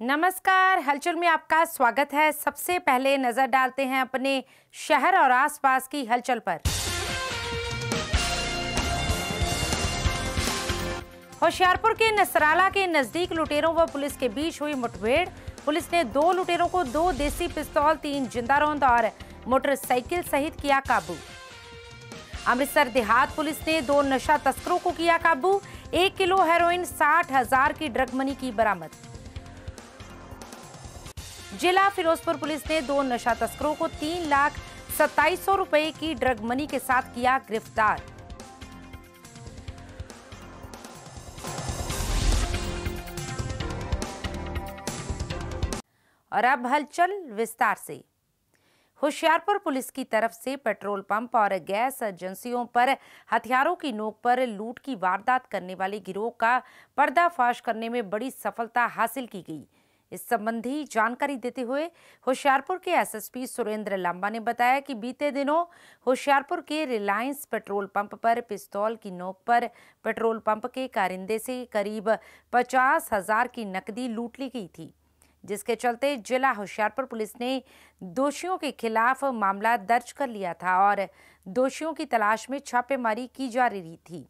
नमस्कार, हलचल में आपका स्वागत है। सबसे पहले नजर डालते हैं अपने शहर और आसपास की हलचल पर। होशियारपुर के नसराला के नजदीक लुटेरों व पुलिस के बीच हुई मुठभेड़। पुलिस ने 2 लुटेरों को 2 देसी पिस्तौल, 3 जिंदा रौंद और मोटरसाइकिल सहित किया काबू। अमृतसर देहात पुलिस ने 2 नशा तस्करों को किया काबू। 1 किलो हेरोइन, 60,000 की ड्रग मनी की बरामद। जिला फिरोजपुर पुलिस ने 2 नशा तस्करों को 3,27,000 रुपए की ड्रग मनी के साथ किया गिरफ्तार। और अब हलचल विस्तार से। होशियारपुर पुलिस की तरफ से पेट्रोल पंप और गैस एजेंसियों पर हथियारों की नोक पर लूट की वारदात करने वाले गिरोह का पर्दाफाश करने में बड़ी सफलता हासिल की गई। इस संबंधी जानकारी देते हुए होशियारपुर के एसएसपी सुरेंद्र लांबा ने बताया कि बीते दिनों होशियारपुर के रिलायंस पेट्रोल पंप पर पिस्तौल की नोक पर पेट्रोल पंप के कारिंदे से करीब 50,000 की नकदी लूट ली गई थी, जिसके चलते जिला होशियारपुर पुलिस ने दोषियों के खिलाफ मामला दर्ज कर लिया था और दोषियों की तलाश में छापेमारी की जा रही थी।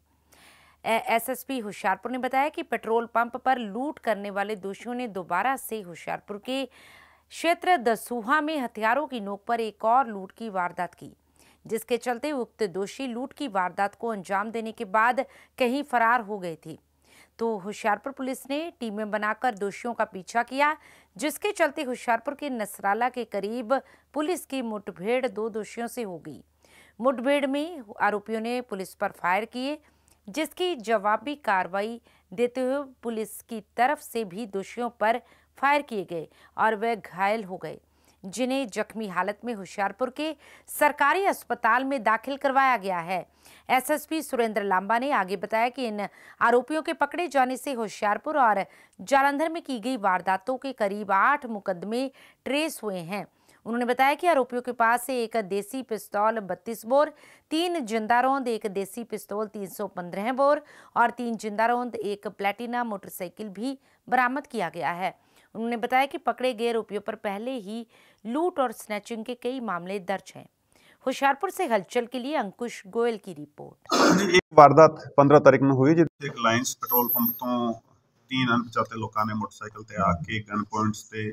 एसएसपी होशियारपुर ने बताया कि पेट्रोल पंप पर लूट करने वाले दोषियों ने दोबारा से होशियारपुर के क्षेत्र दसूहा में हथियारों की नोक पर एक और लूट की वारदात की, जिसके चलते उक्त दोषी लूट की वारदात को अंजाम देने के बाद कहीं फरार हो गए थे। तो होशियारपुर पुलिस ने टीमें बनाकर दोषियों का पीछा किया, जिसके चलते होशियारपुर के नसराला के करीब पुलिस की मुठभेड़ 2 दोषियों से हो गई। मुठभेड़ में आरोपियों ने पुलिस पर फायर किए, जिसकी जवाबी कार्रवाई देते हुए पुलिस की तरफ से भी दोषियों पर फायर किए गए और वे घायल हो गए, जिन्हें जख्मी हालत में होशियारपुर के सरकारी अस्पताल में दाखिल करवाया गया है। एसएसपी सुरेंद्र लांबा ने आगे बताया कि इन आरोपियों के पकड़े जाने से होशियारपुर और जालंधर में की गई वारदातों के करीब 8 मुकदमे ट्रेस हुए हैं। उन्होंने बताया कि आरोपियों के पास से 1 देसी पिस्तौल 32 बोर, 3 जिंदा रौंद, 1 देसी पिस्तौल 315 बोर और 3 जिंदा रौंद, 1 प्लेटिना मोटरसाइकिल भी बरामद किया गया है। उन्होंने बताया कि पकड़े गए आरोपियों पर पहले ही लूट और स्नैचिंग के कई मामले दर्ज हैं। होशियारपुर से हलचल के लिए अंकुश गोयल की रिपोर्ट। एक वारदात 15 तारीख ਨੂੰ ਹੋਈ ਜਿੱਥੇ ਰਿਲਾਇੰਸ ਪੈਟਰੋਲ ਪੰਪ ਤੋਂ 3 ਅਣਪਛਾਤੇ ਲੋਕਾਂ ਨੇ ਮੋਟਰਸਾਈਕਲ ਤੇ ਆ ਕੇ ਗਨ ਪੁਆਇੰਟਸ ਤੇ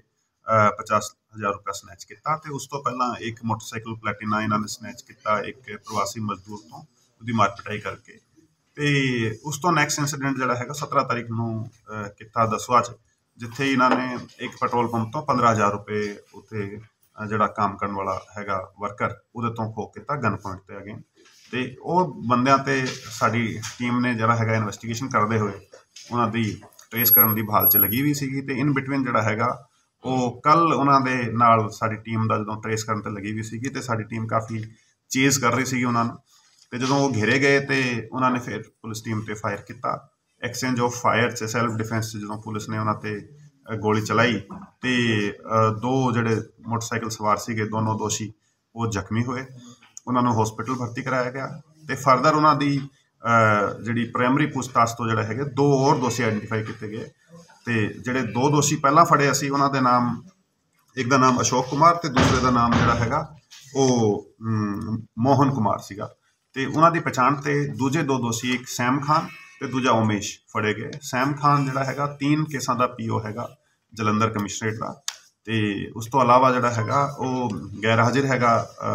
50,000 ਰੁਪਏ ਸਨੈਚ ਕੀਤਾ ਤੇ ਉਸ ਤੋਂ ਪਹਿਲਾਂ ਇੱਕ ਮੋਟਰਸਾਈਕਲ ਪਲੈਟੀਨਾ ਇਹਨਾਂ ਨੇ ਸਨੈਚ ਕੀਤਾ ਇੱਕ ਪ੍ਰਵਾਸੀ ਮਜ਼ਦੂਰ ਤੋਂ, ਉਹਦੀ ਮਾਰ ਪਿਟਾਈ ਕਰਕੇ। ਤੇ ਉਸ ਤੋਂ ਨੈਕਸਟ ਇਨਸੀਡੈਂਟ ਜਿਹੜਾ ਹੈਗਾ 17 ਤਾਰੀਖ ਨੂੰ ਕੀਤਾ ਦਸਵਾ 'ਚ, ਜਿੱਥੇ ਇਹਨਾਂ ਨੇ ਇੱਕ ਪੈਟਰੋਲ ਪੰਪ ਤੋਂ 15,000 ਰੁਪਏ ਉੱਥੇ ਜਿਹੜਾ ਕੰਮ ਕਰਨ ਵਾਲਾ ਹੈਗਾ ਵਰਕਰ ਉਹਦੇ ਤੋਂ ਖੋਹ ਕੀਤਾ ਗਨ ਪੁਆਇੰਟ ਤੇ ਅਗੇਨ। ਤੇ ਉਹ ਬੰਦਿਆਂ ਤੇ ਸਾਡੀ ਟੀਮ ਨੇ ਜਿਹੜਾ ਹੈਗਾ ਇਨਵੈਸਟੀਗੇਸ਼ਨ ਕਰਦੇ ਹੋਏ ਉਹਨਾਂ ਦੀ ਟ੍ਰੇਸ ਕਰਨ ਦੀ ਬਹਾਲ 'ਚ ਲੱਗੀ ਵੀ ਸੀਗੀ। ਤੇ ਇਨ ਬਿਟਵੀਨ ਜਿਹੜਾ ਹੈਗਾ ਉਹ ਕੱਲ ਉਹਨਾਂ ਦੇ ਨਾਲ ਸਾਡੀ ਟੀਮ ਦਾ ਜਦੋਂ ਟ੍ਰੇਸ ਕਰਨ ਤੇ ਲੱਗੀ ਵੀ ਸੀਗੀ ਤੇ ਸਾਡੀ ਟੀਮ ਕਾਫੀ ਚੇਜ਼ ਕਰ ਰਹੀ ਸੀਗੀ ਉਹਨਾਂ ਨੂੰ। ਤੇ ਜਦੋਂ ਉਹ ਘੇਰੇ ਗਏ ਤੇ ਉਹਨਾਂ ਨੇ ਫਿਰ ਪੁਲਿਸ ਟੀਮ ਤੇ ਫਾਇਰ ਕੀਤਾ। ਐਕਸਚੇਂਜ ਆਫ ਫਾਇਰ 'ਚ ਸੈਲਫ ਡਿਫੈਂਸ 'ਚ ਜਦੋਂ ਪੁਲਿਸ ਨੇ ਉਹਨਾਂ ਤੇ ਗੋਲੀ ਚਲਾਈ ਤੇ 2 ਜਿਹੜੇ ਮੋਟਰਸਾਈਕਲ ਸਵਾਰ ਸੀਗੇ ਦੋਨੋਂ ਦੋਸ਼ੀ ਉਹ ਜ਼ਖਮੀ ਹੋਏ। ਉਹਨਾਂ ਨੂੰ ਹਸਪੀਟਲ ਭਰਤੀ ਕਰਾਇਆ ਗਿਆ ਤੇ ਫਰਦਰ ਉਹਨਾਂ ਦੀ ਜਿਹੜੀ ਪ੍ਰਾਇਮਰੀ ਪੁੱਛਤਾਛ ਤੋਂ ਜਿਹੜਾ ਹੈਗੇ 2 ਹੋਰ ਦੋਸ਼ੀ ਆਈਡੈਂਟੀਫਾਈ ਕੀਤੇ ਗਏ। ਤੇ ਜਿਹੜੇ 2 ਦੋਸ਼ੀ ਪਹਿਲਾਂ ਫੜੇ ਅਸੀਂ ਉਹਨਾਂ ਦੇ ਨਾਮ, ਇੱਕ ਦਾ ਨਾਮ ਅਸ਼ੋਕ ਕੁਮਾਰ ਤੇ ਦੂਸਰੇ ਦਾ ਨਾਮ ਜਿਹੜਾ ਹੈਗਾ ਉਹ ਮੋਹਨ ਕੁਮਾਰ ਸੀਗਾ। ਤੇ ਉਹਨਾਂ ਦੀ ਪਛਾਣ ਤੇ ਦੂਜੇ 2 ਦੋਸ਼ੀ, ਇੱਕ ਸੈਮ ਖਾਨ ਤੇ ਦੂਜਾ ਉਮੇਸ਼ ਫੜੇ ਗਏ। ਸੈਮ ਖਾਨ ਜਿਹੜਾ ਹੈਗਾ 3 ਕੇਸਾਂ ਦਾ ਪੀਓ ਹੈਗਾ ਜਲੰਧਰ ਕਮਿਸ਼ਨਰੇਟ ਦਾ। ਤੇ ਉਸ ਤੋਂ ਇਲਾਵਾ ਜਿਹੜਾ ਹੈਗਾ ਉਹ ਗੈਰ ਹਾਜ਼ਰ ਹੈਗਾ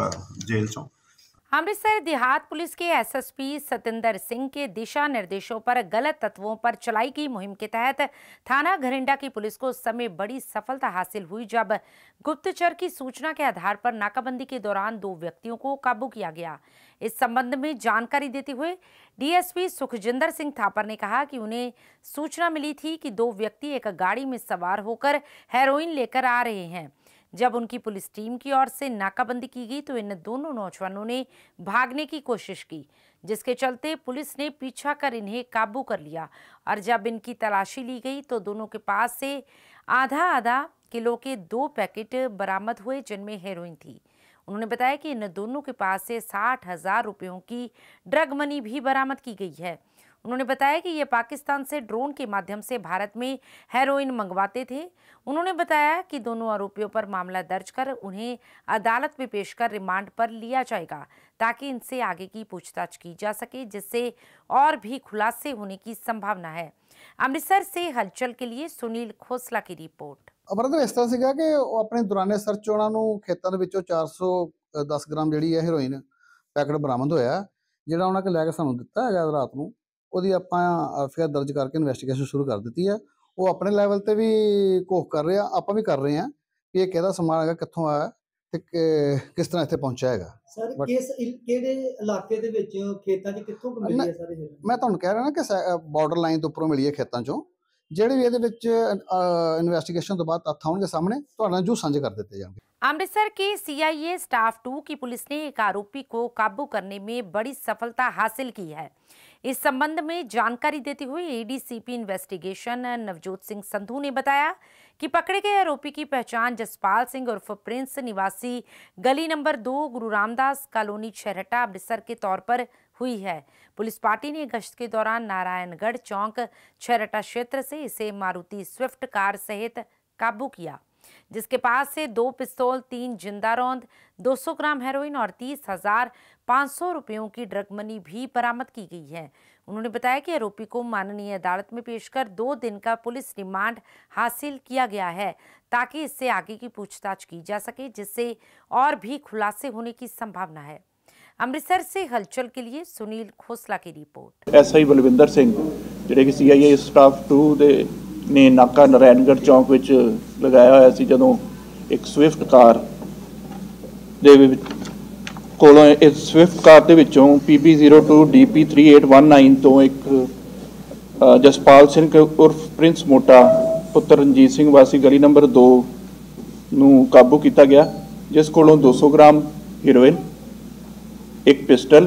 जेल चों। अमृतसर देहात पुलिस के एसएसपी सतिंदर सिंह के दिशा निर्देशों पर गलत तत्वों पर चलाई गई मुहिम के तहत थाना घरिंडा की पुलिस को उस समय बड़ी सफलता हासिल हुई जब गुप्तचर की सूचना के आधार पर नाकाबंदी के दौरान 2 व्यक्तियों को काबू किया गया। इस संबंध में जानकारी देते हुए डीएसपी सुखजिंदर सिंह थापर ने कहा कि उन्हें सूचना मिली थी कि 2 व्यक्ति एक गाड़ी में सवार होकर हेरोइन लेकर आ रहे हैं। जब उनकी पुलिस टीम की ओर से नाकाबंदी की गई तो इन दोनों नौजवानों ने भागने की कोशिश की, जिसके चलते पुलिस ने पीछा कर इन्हें काबू कर लिया और जब इनकी तलाशी ली गई तो दोनों के पास से आधा किलो के 2 पैकेट बरामद हुए, जिनमें हेरोइन थी। उन्होंने बताया कि इन दोनों के पास से 60,000 रुपयों की ड्रग मनी भी बरामद की गई है। उन्होंने बताया कि ये पाकिस्तान से ड्रोन के माध्यम से भारत में हेरोइन मंगवाते थे। उन्होंने बताया कि दोनों आरोपियों पर मामला दर्ज कर उन्हें अदालत में पेश कर रिमांड पर लिया जाएगा ताकि इनसे आगे की पूछताछ की जा सके, जिससे और भी खुलासे होने की संभावना है। अमृतसर से हलचल के लिए सुनील खोसला की रिपोर्ट। ਅਮਰਿੰਦਰ ਇਸ ਤਰ੍ਹਾਂ ਸੀਗਾ ਕਿ ਉਹ ਆਪਣੇ ਦੌਰਾਨੇ ਸਰਚ ਉਹਨਾਂ ਨੂੰ ਖੇਤਾਂ ਦੇ ਵਿੱਚੋਂ 410 ਗ੍ਰਾਮ ਜਿਹੜੀ ਹੈ ਹੈਰੋਇਨ ਪੈਕਟ ਬਰਾਮਦ ਹੋਇਆ, ਜਿਹੜਾ ਉਹਨਾਂ ਕੇ ਲੈ ਕੇ ਸਾਨੂੰ ਦਿੱਤਾ ਹੈਗਾ ਰਾਤ ਨੂੰ। ਉਹਦੀ ਆਪਾਂ ਐਫਆਈਆਰ ਦਰਜ ਕਰਕੇ ਇਨਵੈਸਟੀਗੇਸ਼ਨ ਸ਼ੁਰੂ ਕਰ ਦਿੱਤੀ ਹੈ। ਉਹ ਆਪਣੇ ਲੈਵਲ ਤੇ ਵੀ ਘੋਖ ਕਰ ਰਹੇ ਆ, ਆਪਾਂ ਵੀ ਕਰ ਰਹੇ ਹਾਂ ਕਿ ਇਹ ਕਿਹਦਾ ਸਮਾਨ ਹੈਗਾ, ਕਿੱਥੋਂ ਆਇਆ ਤੇ ਕਿਸ ਤਰ੍ਹਾਂ ਇੱਥੇ ਪਹੁੰਚਿਆ ਹੈਗਾ। ਸਰ ਕਿਹੜੇ ਇਲਾਕੇ ਦੇ ਵਿੱਚ ਖੇਤਾਂ 'ਚ ਕਿੱਥੋਂ ਮਿਲੀ ਹੈ ਸਾਰੇ? ਮੈਂ ਤੁਹਾਨੂੰ ਕਹਿ ਰਿਹਾ ਨਾ ਕਿ ਬਾਰਡਰ ਲਾਈਨ ਤੋਂ ਉੱਪਰੋਂ ਮਿਲੀ ਹੈ ਖੇਤਾਂ 'ਚੋਂ। ਜਿਹੜੇ ਵੀ ਇਹਦੇ ਵਿੱਚ ਇਨਵੈਸटिगेशन ਤੋਂ ਬਾਅਦ तथ्य आउणगे सामने ਤੁਹਾਡੇ ਨਾਲ ਜੋ ਸਾਂਝੇ ਕਰ ਦਿੱਤੇ ਜਾਣਗੇ। अमृतसर के सीआईए स्टाफ 2 की पुलिस ने एक आरोपी को काबू करने में बड़ी सफलता हासिल की है। इस संबंध में जानकारी देते हुए एडीसीपी इन्वेस्टिगेशन नवजोत सिंह संधू ने बताया कि पकड़े गए आरोपी की पहचान जसपाल सिंह उर्फ प्रिंस निवासी गली नंबर 2 गुरु रामदास कॉलोनी छरहटा अमृतसर के तौर पर हुई है। पुलिस पार्टी ने गश्त के दौरान नारायणगढ़ चौक छरहटा क्षेत्र से इसे मारुति स्विफ्ट कार सहित काबू किया, जिसके पास से 2 पिस्तौल, 3 जिंदा रौंद, 200 ग्राम हेरोइन और 30,500 रुपयों की ड्रग मनी भी बरामद की गई है। उन्होंने बताया कि आरोपी को माननीय अदालत में पेश कर 2 दिन का पुलिस रिमांड हासिल किया गया है ताकि इससे आगे की पूछताछ की जा सके, जिससे और भी खुलासे होने की संभावना है। अमृतसर से हलचल के लिए सुनील खोसला की रिपोर्ट। एसआई बलविंदर सिंह ਜਿਹੜੇ ਕਿ सीआईए स्टाफ 2 ਦੇ ने नाका नारायणगढ़ चौक ਵਿੱਚ ਲਗਾਇਆ ਹੋਇਆ ਸੀ, ਜਦੋਂ ਇੱਕ ਸਵਿਫਟ ਕਾਰ ਦੇ ਕੋਲੋਂ ਇਸ ਸਵਿਫਟ ਕਾਰ ਦੇ ਵਿੱਚੋਂ PB02 DP3819 ਤੋਂ ਇੱਕ ਜਸਪਾਲ ਸਿੰਘ ਉਰਫ ਪ੍ਰਿੰਸ ਮੋਟਾ ਪੁੱਤਰ ਰਣਜੀਤ ਸਿੰਘ ਵਾਸੀ ਗਲੀ ਨੰਬਰ 2 ਨੂੰ ਕਾਬੂ ਕੀਤਾ ਗਿਆ, ਜਿਸ ਕੋਲੋਂ 200 ਗ੍ਰਾਮ ਹੀਰੋਇਨ, ਇੱਕ ਪਿਸਟਲ,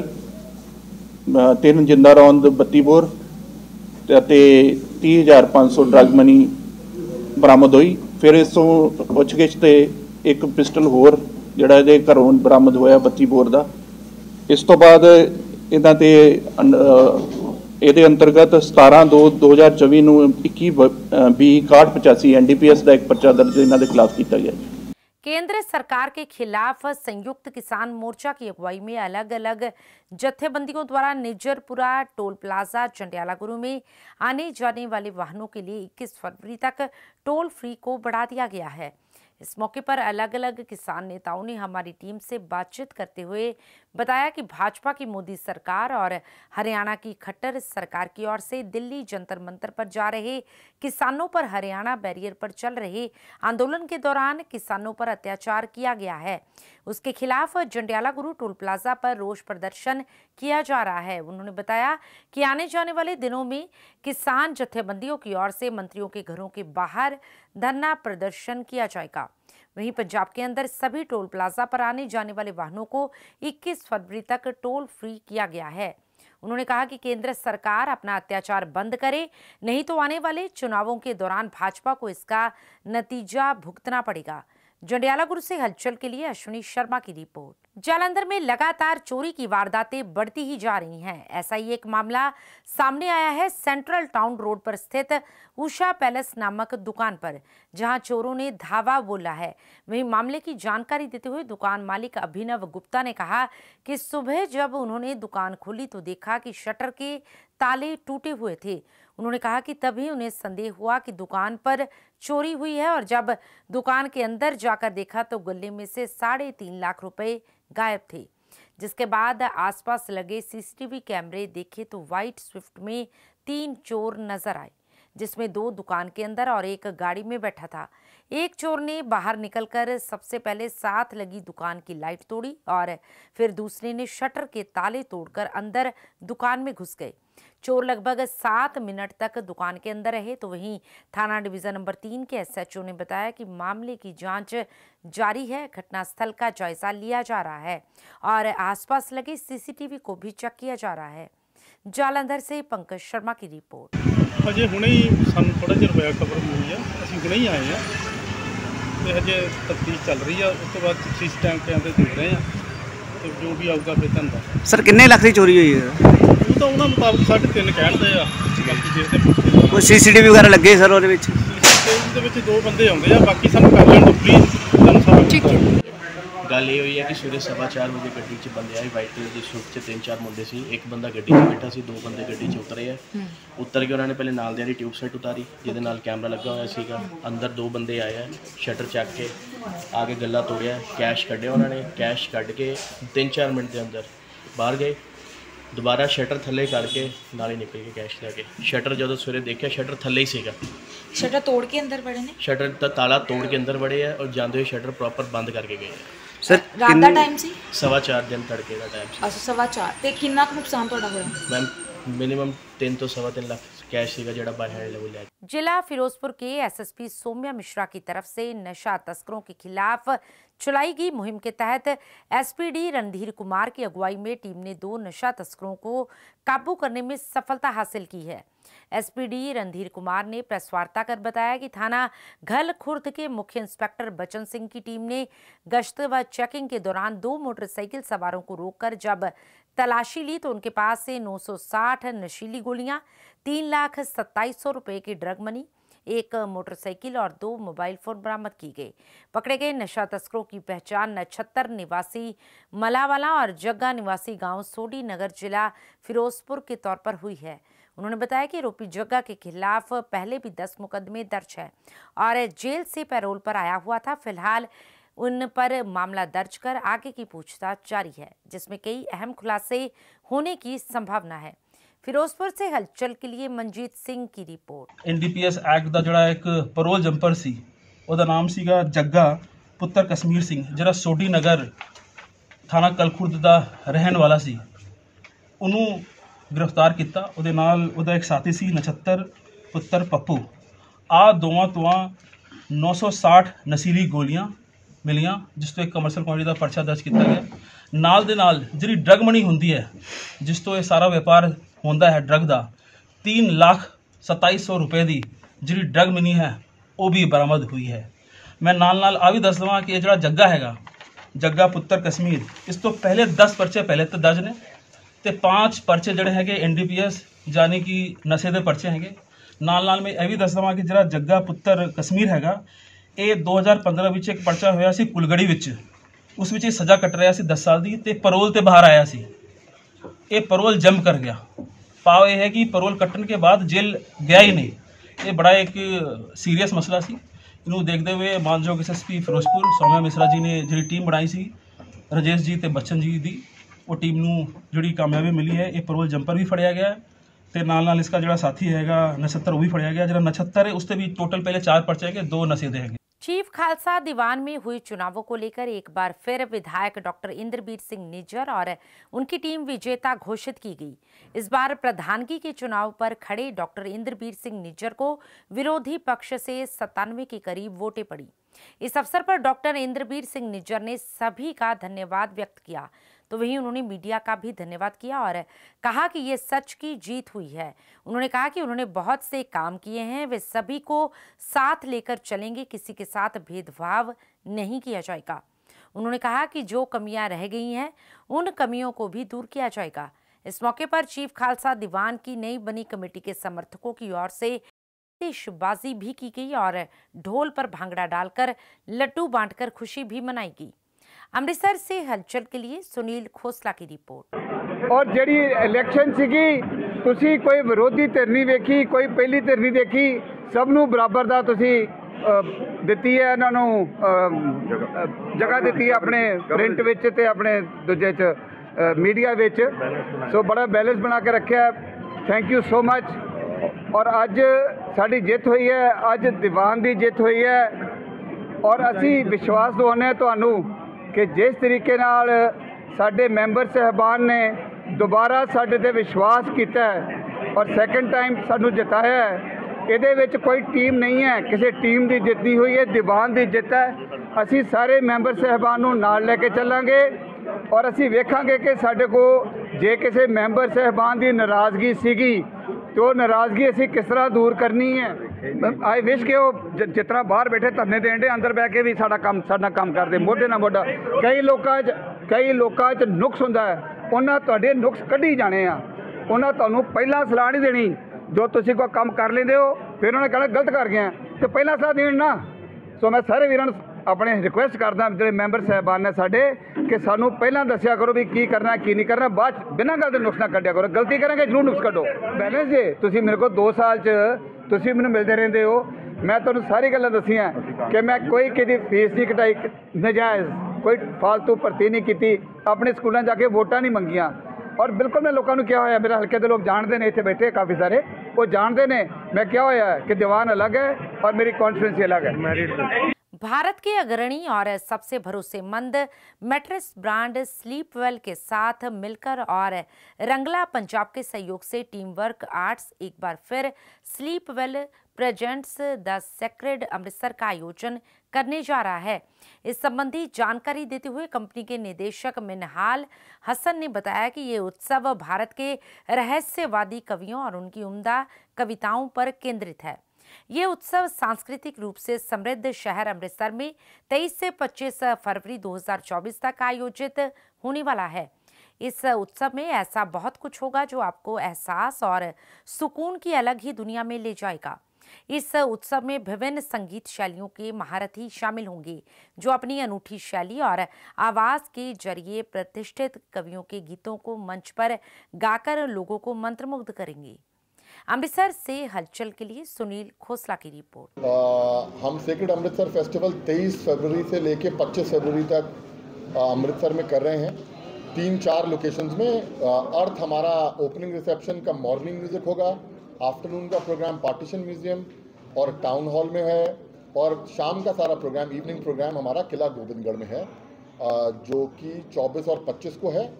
3 ਜਿੰਦਾ ਰੌਂਦ 32 ਬੋਰ ਅਤੇ 30,500 ड्रग मनी बरामद हुई। फिर इस पुछगिछ ते एक पिस्टल होर जिहड़ा इहदे घरों बरामद होया 32 बोर का। इस तो बाद इन्हां ते इहदे अंतर्गत 17/2/2024 ਨੂੰ 21/20/6185 NDPS का एक पर्चा दर्ज इन्हां दे खिलाफ किया गया। केंद्र सरकार के खिलाफ संयुक्त किसान मोर्चा की अगुवाई में अलग अलग जत्थेबंदियों द्वारा निजरपुरा टोल प्लाजा जंडियाला गुरु में आने जाने वाले वाहनों के लिए 21 फरवरी तक टोल फ्री को बढ़ा दिया गया है। इस मौके पर अलग अलग किसान नेताओं ने हमारी टीम से बातचीत करते हुए बताया कि भाजपा की मोदी सरकार और हरियाणा की खट्टर सरकार की ओर से दिल्ली जंतर मंतर पर जा रहे किसानों पर हरियाणा बैरियर पर चल रहे आंदोलन के दौरान किसानों पर अत्याचार किया गया है, उसके खिलाफ जंडियाला गुरु टोल प्लाजा पर रोष प्रदर्शन किया जा रहा है। उन्होंने बताया कि आने जाने वाले दिनों में किसान जत्थेबंदियों की ओर से मंत्रियों के घरों के बाहर धरना प्रदर्शन किया जाएगा। वहीं पंजाब के अंदर सभी टोल प्लाजा पर आने जाने वाले वाहनों को 21 फरवरी तक टोल फ्री किया गया है। उन्होंने कहा कि केंद्र सरकार अपना अत्याचार बंद करे, नहीं तो आने वाले चुनावों के दौरान भाजपा को इसका नतीजा भुगतना पड़ेगा। जंडियाला गुरु से हलचल के लिए अश्विनी शर्मा की रिपोर्ट। जालंधर में लगातार चोरी की वारदातें बढ़ती ही जा रही हैं। ऐसा ही एक मामला सामने आया है सेंट्रल टाउन रोड पर स्थित उषा पैलेस नामक दुकान पर, जहां चोरों ने धावा बोला है। वहीं मामले की जानकारी देते हुए दुकान मालिक अभिनव गुप्ता ने कहा कि सुबह जब उन्होंने दुकान खोली तो देखा कि शटर के ताले टूटे हुए थे। उन्होंने कहा कि तभी उन्हें संदेह हुआ कि दुकान पर चोरी हुई है और जब दुकान के अंदर जाकर देखा तो गले में से 3.5 लाख रुपए गायब थे। जिसके बाद आसपास लगे सीसीटीवी कैमरे देखे तो व्हाइट स्विफ्ट में 3 चोर नजर आए, जिसमें 2 दुकान के अंदर और 1 गाड़ी में बैठा था। एक चोर ने बाहर निकलकर सबसे पहले साथ लगी दुकान की लाइट तोड़ी और फिर दूसरे ने शटर के ताले तोड़कर अंदर दुकान में घुस गए। चोर लगभग 7 मिनट तक दुकान के अंदर रहे। तो वहीं थाना डिवीजन नंबर 3 के एसएचओ ने बताया कि मामले की जांच जारी है, घटनास्थल का जायजा लिया जा रहा है और आसपास लगे सीसीटीवी को भी चेक किया जा रहा है। जालंधर से पंकज शर्मा की रिपोर्ट। अजे हुणे ही सानूं थोड़ा जिहा होया खबर मिली है, असीं हुणे ही आए हैं ते अजे तफ्तीश चल रही है। उस तो बाद सीसीटीवी कैमरे देख रहे हैं तो जो भी आऊगा फिर तुहानूं। सर किन्ने लाख की चोरी हुई है? ਤਾਂ ਉਹਨਾਂ ਮੁਤਾਬਕ 3.5 ਕਹਿਣਦੇ ਆ। ਬਾਕੀ ਦੇਖਦੇ ਪੁੱਛਦੇ ਕੋਈ ਸੀਸੀਟੀਵੀ ਵਗੈਰਾ ਲੱਗੇ ਸਰ ਉਹਦੇ ਵਿੱਚ? ਦੇ ਵਿੱਚ 2 ਬੰਦੇ ਆਉਂਦੇ ਆ, ਬਾਕੀ ਸਾਨੂੰ ਕਰ ਲੈਣ ਦਿਓ ਪਲੀਜ਼। ਤੁਹਾਨੂੰ ਸਾਰਾ ਠੀਕ ਹੈ। ਗੱਲ ਇਹ ਹੋਈ ਹੈ ਕਿ ਸਵੇਰੇ 4:15 ਵਜੇ ਗੱਡੀ 'ਚ ਬੰਦੇ ਆਏ, ਵਾਈਟ ਕਲਰ ਦੀ ਸਵਿਫਟ 'ਚ 3-4 ਮੁੰਡੇ ਸੀ। ਇੱਕ ਬੰਦਾ ਗੱਡੀ 'ਚ ਬੈਠਾ ਸੀ, 2 ਬੰਦੇ ਗੱਡੀ 'ਚ ਉਤਰੇ ਆ। ਉਤਰ ਕੇ ਉਹਨਾਂ ਨੇ ਪਹਿਲੇ ਨਾਲ ਦਿਆਂ ਦੀ ਟਿਊਬ ਸੈਟ ਉਤਾਰੀ ਜਿਹਦੇ ਨਾਲ ਕੈਮਰਾ ਲੱਗਾ ਹੋਇਆ ਸੀਗਾ। ਅੰਦਰ 2 ਬੰਦੇ ਆਏ ਆ, ਸ਼ਟਰ ਚੱਕ ਕੇ ਆ ਕੇ ਗੱਲਾ ਤੋੜਿਆ, ਕੈਸ਼ ਕੱਢਿਆ ਉਹਨਾਂ ਨੇ। ਕੈਸ਼ ਕੱਢ ਕੇ 3-4 ਮਿੰਟ ਦੇ ਅੰਦਰ ਬਾਹਰ ਗਏ। ਦੁਬਾਰਾ ਸ਼ਟਰ ਥੱਲੇ ਕਰਕੇ ਨਾਲ ਹੀ ਨਿਕਲ ਕੇ ਕੈਸ਼ ਲੈ ਕੇ। ਸ਼ਟਰ ਜਦੋਂ ਸਵੇਰੇ ਦੇਖਿਆ ਸ਼ਟਰ ਥੱਲੇ ਹੀ ਸੀਗਾ। ਸ਼ਟਰ ਤੋੜ ਕੇ ਅੰਦਰ ਵੜੇ ਨੇ? ਸ਼ਟਰ ਦਾ ਤਾਲਾ ਤੋੜ ਕੇ ਅੰਦਰ ਵੜੇ ਆ ਔਰ ਜਾਂਦੇ ਹੋਏ ਸ਼ਟਰ ਪ੍ਰੋਪਰ ਬੰਦ ਕਰਕੇ ਗਏ ਆ। ਸਰ ਰਾਤ ਦਾ ਟਾਈਮ ਸੀ? 4:15 ਦਿਨ ਤੜਕੇ ਦਾ ਟਾਈਮ ਸੀ। ਅੱਛਾ 4:15। ਤੇ ਕਿੰਨਾ ਕੁ ਨੁਕਸਾਨ ਤੁਹਾਡਾ ਹੋਇਆ? मैम मिनिमम 3 ਤੋਂ 3.5 लाख कैश सीगा जड़ा बाय हैंड लेवल है। जिला फिरोजपुर के एसएसपी सौम्या मिश्रा की तरफ से नशा तस्करों के खिलाफ चलाई गई मुहिम के तहत एसपीडी रणधीर कुमार की अगुवाई में टीम ने 2 नशा तस्करों को काबू करने में सफलता हासिल की है। एसपीडी रणधीर कुमार ने प्रेस वार्ता कर बताया कि थाना घल खुर्द के मुख्य इंस्पेक्टर बचन सिंह की टीम ने गश्त व चेकिंग के दौरान 2 मोटरसाइकिल सवारों को रोककर जब तलाशी ली तो उनके पास से 960 नशीली गोलियां, 3,27,000 रुपए की ड्रग मनी, 1 मोटरसाइकिल और 2 मोबाइल फोन बरामद की गई। पकड़े गए नशा तस्करों की पहचान नछत्तर निवासी मलावाला और जग्गा निवासी गांव सोडी नगर जिला फिरोजपुर के तौर पर हुई है। उन्होंने बताया कि आरोपी जग्गा के खिलाफ पहले भी 10 मुकदमे दर्ज है और जेल से पैरोल पर आया हुआ था। फिलहाल उन पर मामला दर्ज कर आगे की पूछताछ जारी है, जिसमें कई अहम खुलासे होने की संभावना है। फिरोजपुर से हलचल के लिए मनजीत सिंह की रिपोर्ट। एनडीपीएस एक्ट ਦਾ ਜਿਹੜਾ ਇੱਕ ਪਰੋਲ ਜੰਪਰ ਸੀ, ਉਹਦਾ ਨਾਮ ਸੀਗਾ ਜੱਗਾ ਪੁੱਤਰ ਕਸ਼ਮੀਰ ਸਿੰਘ, ਜਿਹੜਾ ਸੋਢੀ ਨਗਰ ਥਾਣਾ ਕਲਖੁਰਦ ਦਾ ਰਹਿਣ ਵਾਲਾ ਸੀ। ਉਹਨੂੰ ਗ੍ਰਿਫਤਾਰ ਕੀਤਾ। ਉਹਦੇ ਨਾਲ ਉਹਦਾ ਇੱਕ ਸਾਥੀ ਸੀ ਨਛੱਤਰ ਪੁੱਤਰ ਪੱਪੂ। ਆ ਦੋਵਾਂ ਤੋਂ 960 ਨਸ਼ੀਲੀ ਗੋਲੀਆਂ ਮਿਲੀਆਂ, ਜਿਸ ਤੋਂ ਇੱਕ ਕਮਰਸ਼ੀਅਲ ਕੁਆਂਟਿਟੀ ਦਾ ਪਰਚਾ ਦਰਜ ਕੀਤਾ ਗਿਆ। ਨਾਲ ਦੇ ਨਾਲ ਜਿਹੜੀ ਡਰਗ ਮਨੀ ਹੁੰਦੀ ਹੈ, ਜਿਸ ਤੋਂ ਇਹ ਸਾਰਾ ਵਪਾਰ ਹੁੰਦਾ ਹੈ ਡਰਗ ਦਾ, 3,27,000 ਰੁਪਏ ਦੀ ਜਿਹੜੀ ਡਰਗ ਮਨੀ ਹੈ ਉਹ ਵੀ ਬਰਾਮਦ ਹੋਈ ਹੈ। ਮੈਂ ਨਾਲ ਆ ਵੀ ਦੱਸ ਦਵਾਂ ਕਿ ਇਹ ਜਿਹੜਾ ਜੱਗਾ ਹੈਗਾ, ਜੱਗਾ ਪੁੱਤਰ ਕਸ਼ਮੀਰ, ਇਸ ਤੋਂ ਪਹਿਲੇ 10 ਪਰਚੇ ਪਹਿਲੇ ਤਾਂ ਦਰਜ ਨੇ ਤੇ 5 ਪਰਚੇ ਜਿਹੜੇ ਹੈਗੇ ਐਨਡੀਪੀਐਸ ਯਾਨੀ ਕਿ ਨਸ਼ੇ ਦੇ ਪਰਚੇ ਹੈਗੇ। ਨਾਲ ਮੈਂ ਇਹ ਵੀ ਦੱਸ ਦਵਾਂ ਕਿ ਜਿਹੜਾ ਜੱਗਾ ਪੁੱਤਰ ਕਸ਼ਮੀਰ ਹੈਗਾ, ਇਹ 2015 ਵਿੱਚ ਇੱਕ ਪਰਚਾ ਹੋਇਆ ਸੀ ਕੁਲਗੜੀ ਵਿੱਚ। ਉਸ ਵਿੱਚ ਇਹ ਸਜ਼ਾ ਕੱਟ ਰਿਹਾ ਸੀ 10 ਸਾਲ ਦੀ ਤੇ ਪਰੋਲ ਤੇ ਬਾਹਰ ਆਇਆ ਸੀ। ਇਹ ਪਰੋਲ ਜੰਮ ਕਰ ਗਿਆ। ਪਾਓ ਇਹ ਹੈ ਕਿ ਪਰੋਲ ਕੱਟਣ ਕੇ ਬਾਅਦ ਜੇਲ੍ਹ ਗਿਆ ਹੀ ਨਹੀਂ। ਇਹ ਬੜਾ ਇੱਕ ਸੀਰੀਅਸ ਮਸਲਾ ਸੀ। ਇਹਨੂੰ ਦੇਖਦੇ ਹੋਏ ਮਾਨਯੋਗ ਐਸਐਸਪੀ ਫਿਰੋਜ਼ਪੁਰ ਸੌਮਿਆ ਮਿਸ਼ਰਾ ਜੀ ਨੇ ਜਿਹੜੀ ਟੀਮ ਬਣਾਈ ਸੀ ਰਾਜੇਸ਼ ਜੀ ਤੇ ਬਚਨ ਜੀ ਦੀ, ਉਹ ਟੀਮ ਨੂੰ ਜਿਹੜੀ ਕਾਮਯਾਬੀ ਮਿਲੀ ਹੈ। ਇਹ ਪਰੋਲ ਜੰਪਰ ਵੀ ਫੜਿਆ ਗਿਆ ਤੇ ਨਾਲ ਇਸका ਜਿਹੜਾ ਸਾਥੀ ਹੈਗਾ ਨਛੱਤਰ, ਉਹ ਵੀ ਫੜਿਆ ਗਿਆ। ਜਿਹੜਾ ਨਛੱਤਰ ਹੈ ਉਸ ਤੇ ਵੀ ਟੋਟਲ ਪਹਿਲੇ 4 पर्चे है, 2 नशे दे हैं। चीफ खालसा दीवान में हुई चुनावों को लेकर एक बार फिर विधायक डॉक्टर इंद्रबीर सिंह निज्जर और उनकी टीम विजेता घोषित की गई। इस बार प्रधानगी के चुनाव पर खड़े डॉक्टर इंद्रबीर सिंह निज्जर को विरोधी पक्ष से 97 के करीब वोटें पड़ी। इस अवसर पर डॉक्टर इंद्रबीर सिंह निज्जर ने सभी का धन्यवाद व्यक्त किया, तो वहीं उन्होंने मीडिया का भी धन्यवाद किया और कहा कि ये सच की जीत हुई है। उन्होंने कहा कि उन्होंने बहुत से काम किए हैं, वे सभी को साथ लेकर चलेंगे, किसी के साथ भेदभाव नहीं किया जाएगा। उन्होंने कहा कि जो कमियां रह गई हैं उन कमियों को भी दूर किया जाएगा। इस मौके पर चीफ खालसा दीवान की नई बनी कमेटी के समर्थकों की ओर से आतिशबाजी भी की गई और ढोल पर भांगड़ा डालकर लड्डू बांटकर खुशी भी मनाई गई। अमृतसर से हलचल के लिए सुनील खोसला की रिपोर्ट। और जी इलैक्शन सी तुसी कोई विरोधी धिर नहीं वेखी, कोई पहली धिर नहीं देखी, सबनों बराबर का तुसी दिती है, इन्हों जगह दी अपने प्रिंट विच ते अपने दूजे च मीडिया विच। सो बड़ा बैलेंस बना के रखा। Thank you so much. और अज साडी जित हुई है, अज दीवान की जित हुई है और असी विश्वास दवाने तुहानू कि जिस तरीके नाल साडे मैंबर साहबान ने दोबारा साडे ते विश्वास किया और सैकेंड टाइम सानू जिताया है, ਇਹਦੇ ਵਿੱਚ कोई टीम नहीं है, किसी टीम की जित नहीं हुई है, दीवान की जित है। असी सारे मैंबर साहबान नू नाल लेके चलांगे और असी वेखांगे कि साडे को जे किसी मैंबर साहबान की नाराज़गी सीगी तो नाराज़गी असी किस तरह दूर करनी है। आई विश कि वो जितना बाहर बैठे धरने देन दे, अंदर बह के भी साडा काम करते मोढे नाल मोढा। कई लोकां च नुक्स हुंदा है, उन्हां तुहाडे नुक्स कढी जाने आ। ਉਹਨਾਂ ਤੁਹਾਨੂੰ ਪਹਿਲਾਂ ਸਲਾਹ ਨਹੀਂ ਦੇਣੀ। ਜੋ ਤੁਸੀਂ ਕੋਈ ਕੰਮ ਕਰ ਲੈਂਦੇ ਹੋ ਫਿਰ ਉਹਨਾਂ ਨੇ ਕਹਿਣਾ ਗਲਤ ਕਰ ਗਏ ਤੇ ਪਹਿਲਾਂ ਸਲਾਹ ਦੇਣ ਨਾ। ਸੋ ਮੈਂ ਸਾਰੇ ਵੀਰਾਂ ਨੂੰ ਆਪਣੇ ਰਿਕੁਐਸਟ ਕਰਦਾ, ਜਿਹੜੇ ਮੈਂਬਰ ਸਾਹਿਬਾਨ ਨੇ ਸਾਡੇ, ਕਿ ਸਾਨੂੰ ਪਹਿਲਾਂ ਦੱਸਿਆ ਕਰੋ ਵੀ ਕੀ ਕਰਨਾ ਕੀ ਨਹੀਂ ਕਰਨਾ, ਬਾਅਦ ਬਿਨਾਂ ਗੱਲ ਦੇ ਨੁਕਸ ਨਾ ਕੱਢਿਆ ਕਰੋ। ਗਲਤੀ ਕਰਾਂਗੇ ਜ਼ਰੂਰ ਨੁਕਸ ਕੱਢੋ। ਬੈਲੈਂਸ ਜੇ ਤੁਸੀਂ ਮੇਰੇ ਕੋਲ 2 ਸਾਲ 'ਚ ਤੁਸੀਂ ਮੈਨੂੰ ਮਿਲਦੇ ਰਹਿੰਦੇ ਹੋ, ਮੈਂ ਤੁਹਾਨੂੰ ਸਾਰੀ ਗੱਲਾਂ ਦੱਸੀਆਂ ਕਿ ਮੈਂ ਕੋਈ ਕਿਸੇ ਦੀ ਫੀਸ ਨਹੀਂ ਕਟਾਈ, ਨਜਾਇਜ਼ ਕੋਈ ਫालतू ਭਰਤੀ नहीं की, अपने स्कूलों जाके वोटा नहीं मंगिया। और बिल्कुल मैं लोगों को क्या होया, मेरे हल्के के लोग जानते हैं, इतने बैठे काफ़ी सारे वो जानते हैं मैं क्या होया कि दीवान अलग है और मेरी कॉन्स्टिट्यूंसी अलग है। भारत के अग्रणी और सबसे भरोसेमंद मैट्रेस ब्रांड स्लीपवेल के साथ मिलकर और रंगला पंजाब के सहयोग से टीम वर्क आर्ट्स एक बार फिर Sleepwell presents the sacred Amritsar का आयोजन करने जा रहा है। इस संबंधी जानकारी देते हुए कंपनी के निदेशक मिनहाल हसन ने बताया कि ये उत्सव भारत के रहस्यवादी कवियों और उनकी उम्दा कविताओं पर केंद्रित है। ये उत्सव सांस्कृतिक रूप से समृद्ध शहर अमृतसर में 23 से 25 फरवरी 2024 तक आयोजित होने वाला है। इस उत्सव में ऐसा बहुत कुछ होगा जो आपको एहसास और सुकून की अलग ही दुनिया में ले जाएगा। इस उत्सव में विभिन्न संगीत शैलियों के महारथी शामिल होंगे जो अपनी अनूठी शैली और आवाज के जरिए प्रतिष्ठित कवियों के गीतों को मंच पर गाकर लोगों को मंत्रमुग्ध करेंगे। अमृतसर से हलचल के लिए सुनील खोसला की रिपोर्ट। हम सेक्रेड अमृतसर फेस्टिवल 23 फरवरी से लेकर 25 फरवरी तक अमृतसर में कर रहे हैं, 3-4 लोकेशंस में। अर्थ हमारा ओपनिंग रिसेप्शन का मॉर्निंग म्यूजिक होगा, आफ्टरनून का प्रोग्राम पार्टीशन म्यूजियम और टाउन हॉल में है, और शाम का सारा प्रोग्राम, इवनिंग प्रोग्राम हमारा किला गोविंदगढ़ में है, जो कि 24 और 25 को है।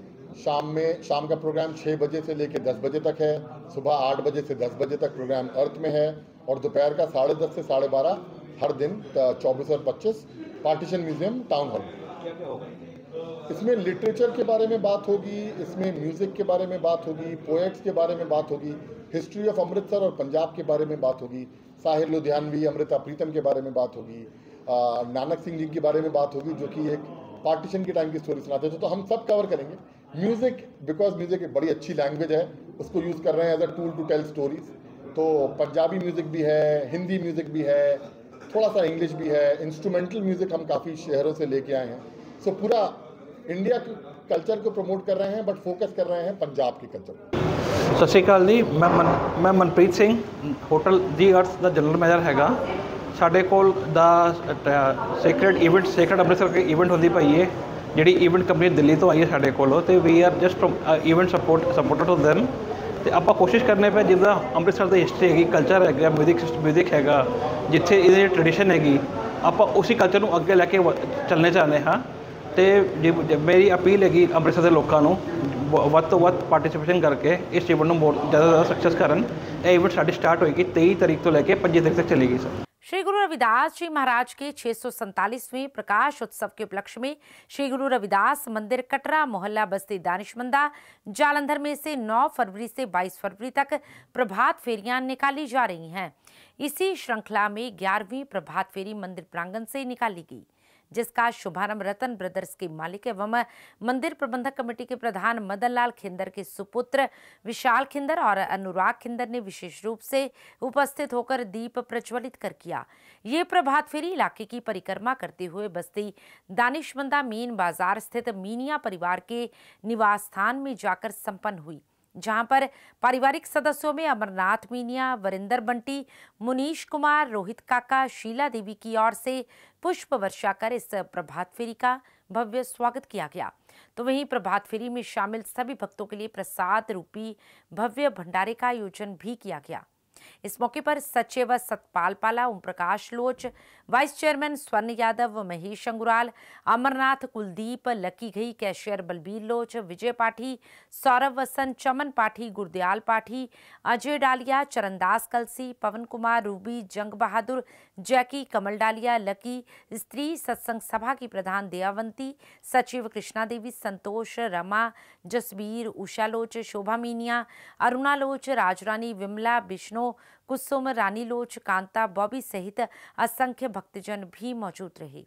शाम का प्रोग्राम 6 बजे से लेकर 10 बजे तक है, सुबह 8 बजे से 10 बजे तक प्रोग्राम अर्थ में है, और दोपहर का 10:30 से 12:30 हर दिन 24 और 25 पार्टीशन म्यूजियम टाउन हॉल में। इसमें लिटरेचर के बारे में बात होगी, इसमें म्यूज़िक के बारे में बात होगी, पोएट्स के बारे में बात होगी, हिस्ट्री ऑफ अमृतसर और पंजाब के बारे में बात होगी, साहिर लुधियानवी, अमृता प्रीतम के बारे में बात होगी, नानक सिंह जी के बारे में बात होगी, जो कि एक पार्टीशन के टाइम की स्टोरी सुनाते थे। तो हम सब कवर करेंगे। म्यूज़िक, बिकॉज म्यूज़िक एक बड़ी अच्छी लैंग्वेज है, उसको यूज़ कर रहे हैं as a tool to tell stories. तो पंजाबी म्यूज़िक भी है, हिंदी म्यूज़िक भी है, थोड़ा सा इंग्लिश भी है, इंस्ट्रूमेंटल म्यूज़िक हम काफ़ी शहरों से लेके आए हैं। सो पूरा इंडिया के कल्चर को प्रमोट कर रहे हैं, बट फोकस कर रहे हैं पंजाब के कल्चर को। ਸਤਿ ਸ਼੍ਰੀ ਅਕਾਲ ਜੀ, ਮੈਂ ਮਨਪ੍ਰੀਤ ਸਿੰਘ, ਹੋਟਲ ਦੀ ਅਰਥ ਦਾ ਜਨਰਲ ਮੈਨੇਜਰ ਹੈਗਾ। ਸਾਡੇ ਕੋਲ ਦਾ ਸੇਕਰਡ ਅੰਮ੍ਰਿਤਸਰ ਦੀ ਇਵੈਂਟ ਹੁੰਦੀ ਪਈ ਹੈ, ਜਿਹੜੀ ਇਵੈਂਟ ਕੰਪਨੀ ਦਿੱਲੀ ਤੋਂ ਆਈ ਹੈ ਸਾਡੇ ਕੋਲ, ਤੇ we are just event supporter to them. ਤੇ ਆਪਾਂ ਕੋਸ਼ਿਸ਼ ਕਰਨੇ ਪਏ ਜਿੱਦਾਂ ਅੰਮ੍ਰਿਤਸਰ ਦੀ ਹਿਸਟਰੀ ਹੈਗੀ, ਕਲਚਰ ਹੈਗਾ, ਮਿਊਜ਼ਿਕ ਹੈਗਾ, ਜਿੱਥੇ ਇਹਦੀ ਟ੍ਰੈਡੀਸ਼ਨ ਹੈਗੀ, ਆਪਾਂ ਉਸੇ ਕਲਚਰ ਨੂੰ ਅੱਗੇ ਲੈ ਕੇ ਚੱਲਣੇ ਚਾਹੁੰਦੇ ਹਾਂ। ਤੇ ਮੇਰੀ ਅਪੀਲ ਹੈਗੀ ਅੰਮ੍ਰਿਤਸਰ ਦੇ ਲੋਕਾਂ ਨੂੰ ਵੱਧ ਤੋਂ ਵੱਧ ਪਾਰਟਿਸਿਪੇਸ਼ਨ ਕਰਕੇ ਇਸ ਇਵੈਂਟ ਨੂੰ ਬਹੁਤ ਜ਼ਿਆਦਾ सक्सेस ਕਰਨ। ਇਹ ਇਵੈਂਟ ਸਾਡੀ ਸਟਾर्ट ਹੋਏਗੀ 23 ਤਾਰੀਖ ਤੋਂ ਲੈ ਕੇ 25 ਤਾਰੀਖ ਤੱਕ चलेगी। सर, श्री गुरु रविदास जी महाराज के 647वें प्रकाश उत्सव के उपलक्ष्य में श्री गुरु रविदास मंदिर कटरा मोहल्ला बस्ती दानिशमंदा जालंधर में से 9 फरवरी से 22 फरवरी तक प्रभात फेरियां निकाली जा रही हैं। इसी श्रृंखला में 11वीं प्रभात फेरी मंदिर प्रांगण से निकाली गई, जिसका शुभारंभ रतन ब्रदर्स के मालिक एवं मंदिर प्रबंधक कमेटी के प्रधान मदन लाल खिंदर के सुपुत्र विशाल खिंदर और अनुराग खिंदर ने विशेष रूप से उपस्थित होकर दीप प्रज्वलित कर किया। ये प्रभात फेरी इलाके की परिक्रमा करते हुए बस्ती दानिशमंदा मीन बाजार स्थित मीनिया परिवार के निवास स्थान में जाकर संपन्न हुई, जहां पर पारिवारिक सदस्यों में अमरनाथ मीनिया, वरिंदर बंटी, मुनीश कुमार, रोहित काका, शीला देवी की ओर से पुष्प वर्षा कर इस प्रभात फेरी का भव्य स्वागत किया गया। तो वहीं प्रभात फेरी में शामिल सभी भक्तों के लिए प्रसाद रूपी भव्य भंडारे का आयोजन भी किया गया। इस मौके पर सचिव सतपाल पाला, ओम प्रकाश लोच, vice chairman Swarn Yadav, Mahesh Angural, Amarnath Kuldeep, Lucky Ghai, cashier Balbir Loch, Vijay पाठी, सौरभ वसन, चमन पाठी, गुरदयाल पाठी, अजय डालिया, चरणदास कलसी, पवन कुमार, रूबी, जंग बहादुर, जैकी, कमल डालिया, लकी, स्त्री सत्संग सभा की प्रधान दयावंती, सचिव कृष्णा देवी, संतोष, रमा, जसबीर, उषा लोच, शोभा मीनिया, अरुणा लोच, राजरानी, विमला, विष्णु, कुसुम, रानी लोच, कांता, बॉबी सहित असंख्य भक्तजन भी मौजूद रहे।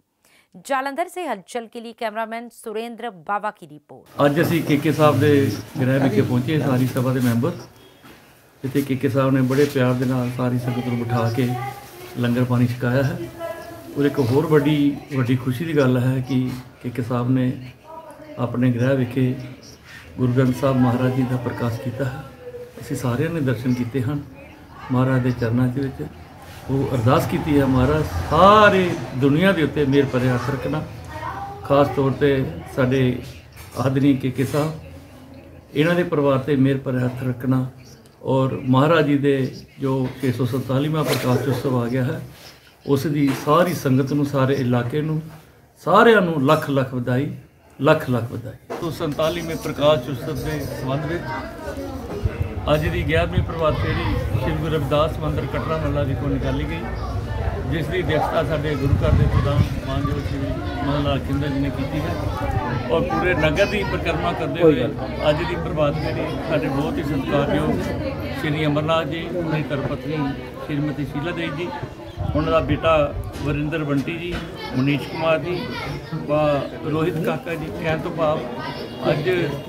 जालंधर से हलचल के लिए कैमरामैन सुरेंद्र बाबा की रिपोर्ट। ਅੱਜ ਅਸੀਂ केके साहब ਦੇ ਗ੍ਰਹਿ ਵਿਖੇ ਪਹੁੰਚੇ ਸਾਰੀ ਸਭਾ ਦੇ ਮੈਂਬਰ ਜਿੱਥੇ केके साहब ਨੇ ਬੜੇ ਪਿਆਰ ਦੇ ਨਾਲ ਸਾਰੀ ਸੰਗਤ ਨੂੰ ਬਿਠਾ ਕੇ ਲੰਗਰ ਪਾਣੀ ਛਕਾਇਆ ਹੈ। और एक होर ਵੱਡੀ ਖੁਸ਼ੀ ਦੀ ਗੱਲ ਹੈ ਕਿ केके साहब ਨੇ ਆਪਣੇ ਗ੍ਰਹਿ ਵਿਖੇ ਗੁਰੂ ਗ੍ਰੰਥ ਸਾਹਿਬ ਮਹਾਰਾਜ ਜੀ ਦਾ ਪ੍ਰਕਾਸ਼ ਕੀਤਾ ਹੈ। ਅਸੀਂ ਸਾਰਿਆਂ ਨੇ ਦਰਸ਼ਨ ਕੀਤੇ ਹਨ ਮਹਾਰਾਜ ਦੇ ਚਰਨਾਂ ਦੇ ਵਿੱਚ। ਉਹ ਅਰਦਾਸ ਕੀਤੀ ਹੈ ਮਹਾਰਾਜ ਸਾਰੇ ਦੁਨੀਆ ਦੇ ਉੱਤੇ ਮਿਹਰ ਭਰੇ ਹੱਥ ਰੱਖਣਾ, ਖਾਸ ਤੌਰ ਤੇ ਸਾਡੇ ਆਦਰਣੀ केके ਸਾਹਿਬ ਇਹਨਾਂ ਦੇ ਪਰਿਵਾਰ ਤੇ ਮਿਹਰ ਭਰੇ ਹੱਥ ਰੱਖਣਾ। ਔਰ ਮਹਾਰਾਜ ਜੀ ਦੇ ਜੋ 647ਵਾਂ ਪ੍ਰਕਾਸ਼ ਉਤਸਵ ਆ ਗਿਆ ਹੈ ਉਸ ਦੀ ਸਾਰੀ ਸੰਗਤ ਨੂੰ, ਸਾਰੇ ਇਲਾਕੇ ਨੂੰ, ਸਾਰਿਆਂ ਨੂੰ ਲੱਖ ਲੱਖ ਵਧਾਈ, ਲੱਖ ਲੱਖ ਵਧਾਈ। 147ਵੇਂ ਪ੍ਰਕਾਸ਼ ਉਤਸਵ ਦੇ ਸੰਬੰਧ ਵਿੱਚ ਅੱਜ ਦੀ 11ਵੀਂ ਪ੍ਰਭਾਤ ਫੇਰੀ ਸ਼੍ਰੀ ਗੁਰੂ ਰਵਿਦਾਸ ਮੰਦਿਰ ਕਟਰਾ ਮਹੱਲਾ ਵਿਖੋਂ ਨਿਕਾਲੀ ਗਈ, ਜਿਸ ਦੀ ਅਧਿਕਸ਼ਤਾ ਸਾਡੇ ਗੁਰੂ ਘਰ ਦੇ ਪ੍ਰਧਾਨ ਮਾਨਯੋਗ ਸ਼੍ਰੀ ਮਦਨ ਲਾਲ ਖਿੰਦਰ ਜੀ ਨੇ ਕੀਤੀ ਹੈ। ਔਰ ਪੂਰੇ ਨਗਰ ਦੀ ਪਰਿਕਰਮਾ ਕਰਦੇ ਹੋਏ ਅੱਜ ਦੀ ਪ੍ਰਭਾਤ ਫੇਰੀ ਸਾਡੇ ਬਹੁਤ ਹੀ ਸਤਿਕਾਰਯੋਗ ਸ਼੍ਰੀ ਅਮਰਨਾਥ ਜੀ, ਉਹਨਾਂ ਦੀ ਧਰਮਪਤਨੀ ਸ਼੍ਰੀਮਤੀ ਸ਼ੀਲਾ ਦੇਵੀ ਜੀ, ਉਹਨਾਂ ਦਾ ਬੇਟਾ ਵਰਿੰਦਰ ਬੰਟੀ ਜੀ, ਮਨੀਸ਼ ਕੁਮਾਰ ਜੀ, ਰੋਹਿਤ ਕਾਕਾ ਜੀ, ਕਹਿਣ ਤੋਂ ਭਾਵ ਅੱਜ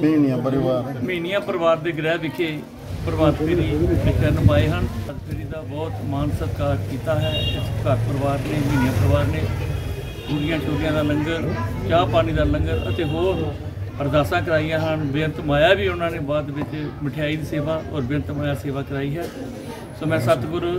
ਮੀਨੀਆਂ ਪਰਿਵਾਰ ਦੇ ਗ੍ਰਹਿ ਵਿਖੇ ਪ੍ਰਭਾਤ ਫੇਰੀ ਕਰਨ ਆਏ ਹਨ। ਪ੍ਰਭਾਤ ਫੇਰੀ ਦਾ ਬਹੁਤ ਮਾਣ ਸਤਿਕਾਰ ਕੀਤਾ ਹੈ ਇਸ ਘਰ ਪਰਿਵਾਰ ਨੇ, ਮੀਨੀਆਂ ਪਰਿਵਾਰ ਨੇ। ਪੂਰੀਆਂ ਛੋਲੀਆਂ ਦਾ ਲੰਗਰ, ਚਾਹ ਪਾਣੀ ਦਾ ਲੰਗਰ ਅਤੇ ਹੋਰ ਅਰਦਾਸਾਂ ਕਰਾਈਆਂ ਹਨ। ਬੇਅੰਤ ਮਾਇਆ ਵੀ ਉਹਨਾਂ ਨੇ ਬਾਅਦ ਵਿੱਚ ਮਠਿਆਈ ਦੀ ਸੇਵਾ ਔਰ ਬੇਅੰਤ ਮਾਇਆ ਸੇਵਾ ਕਰਾਈ ਹੈ। ਸੋ ਮੈਂ ਸਤਿਗੁਰੂ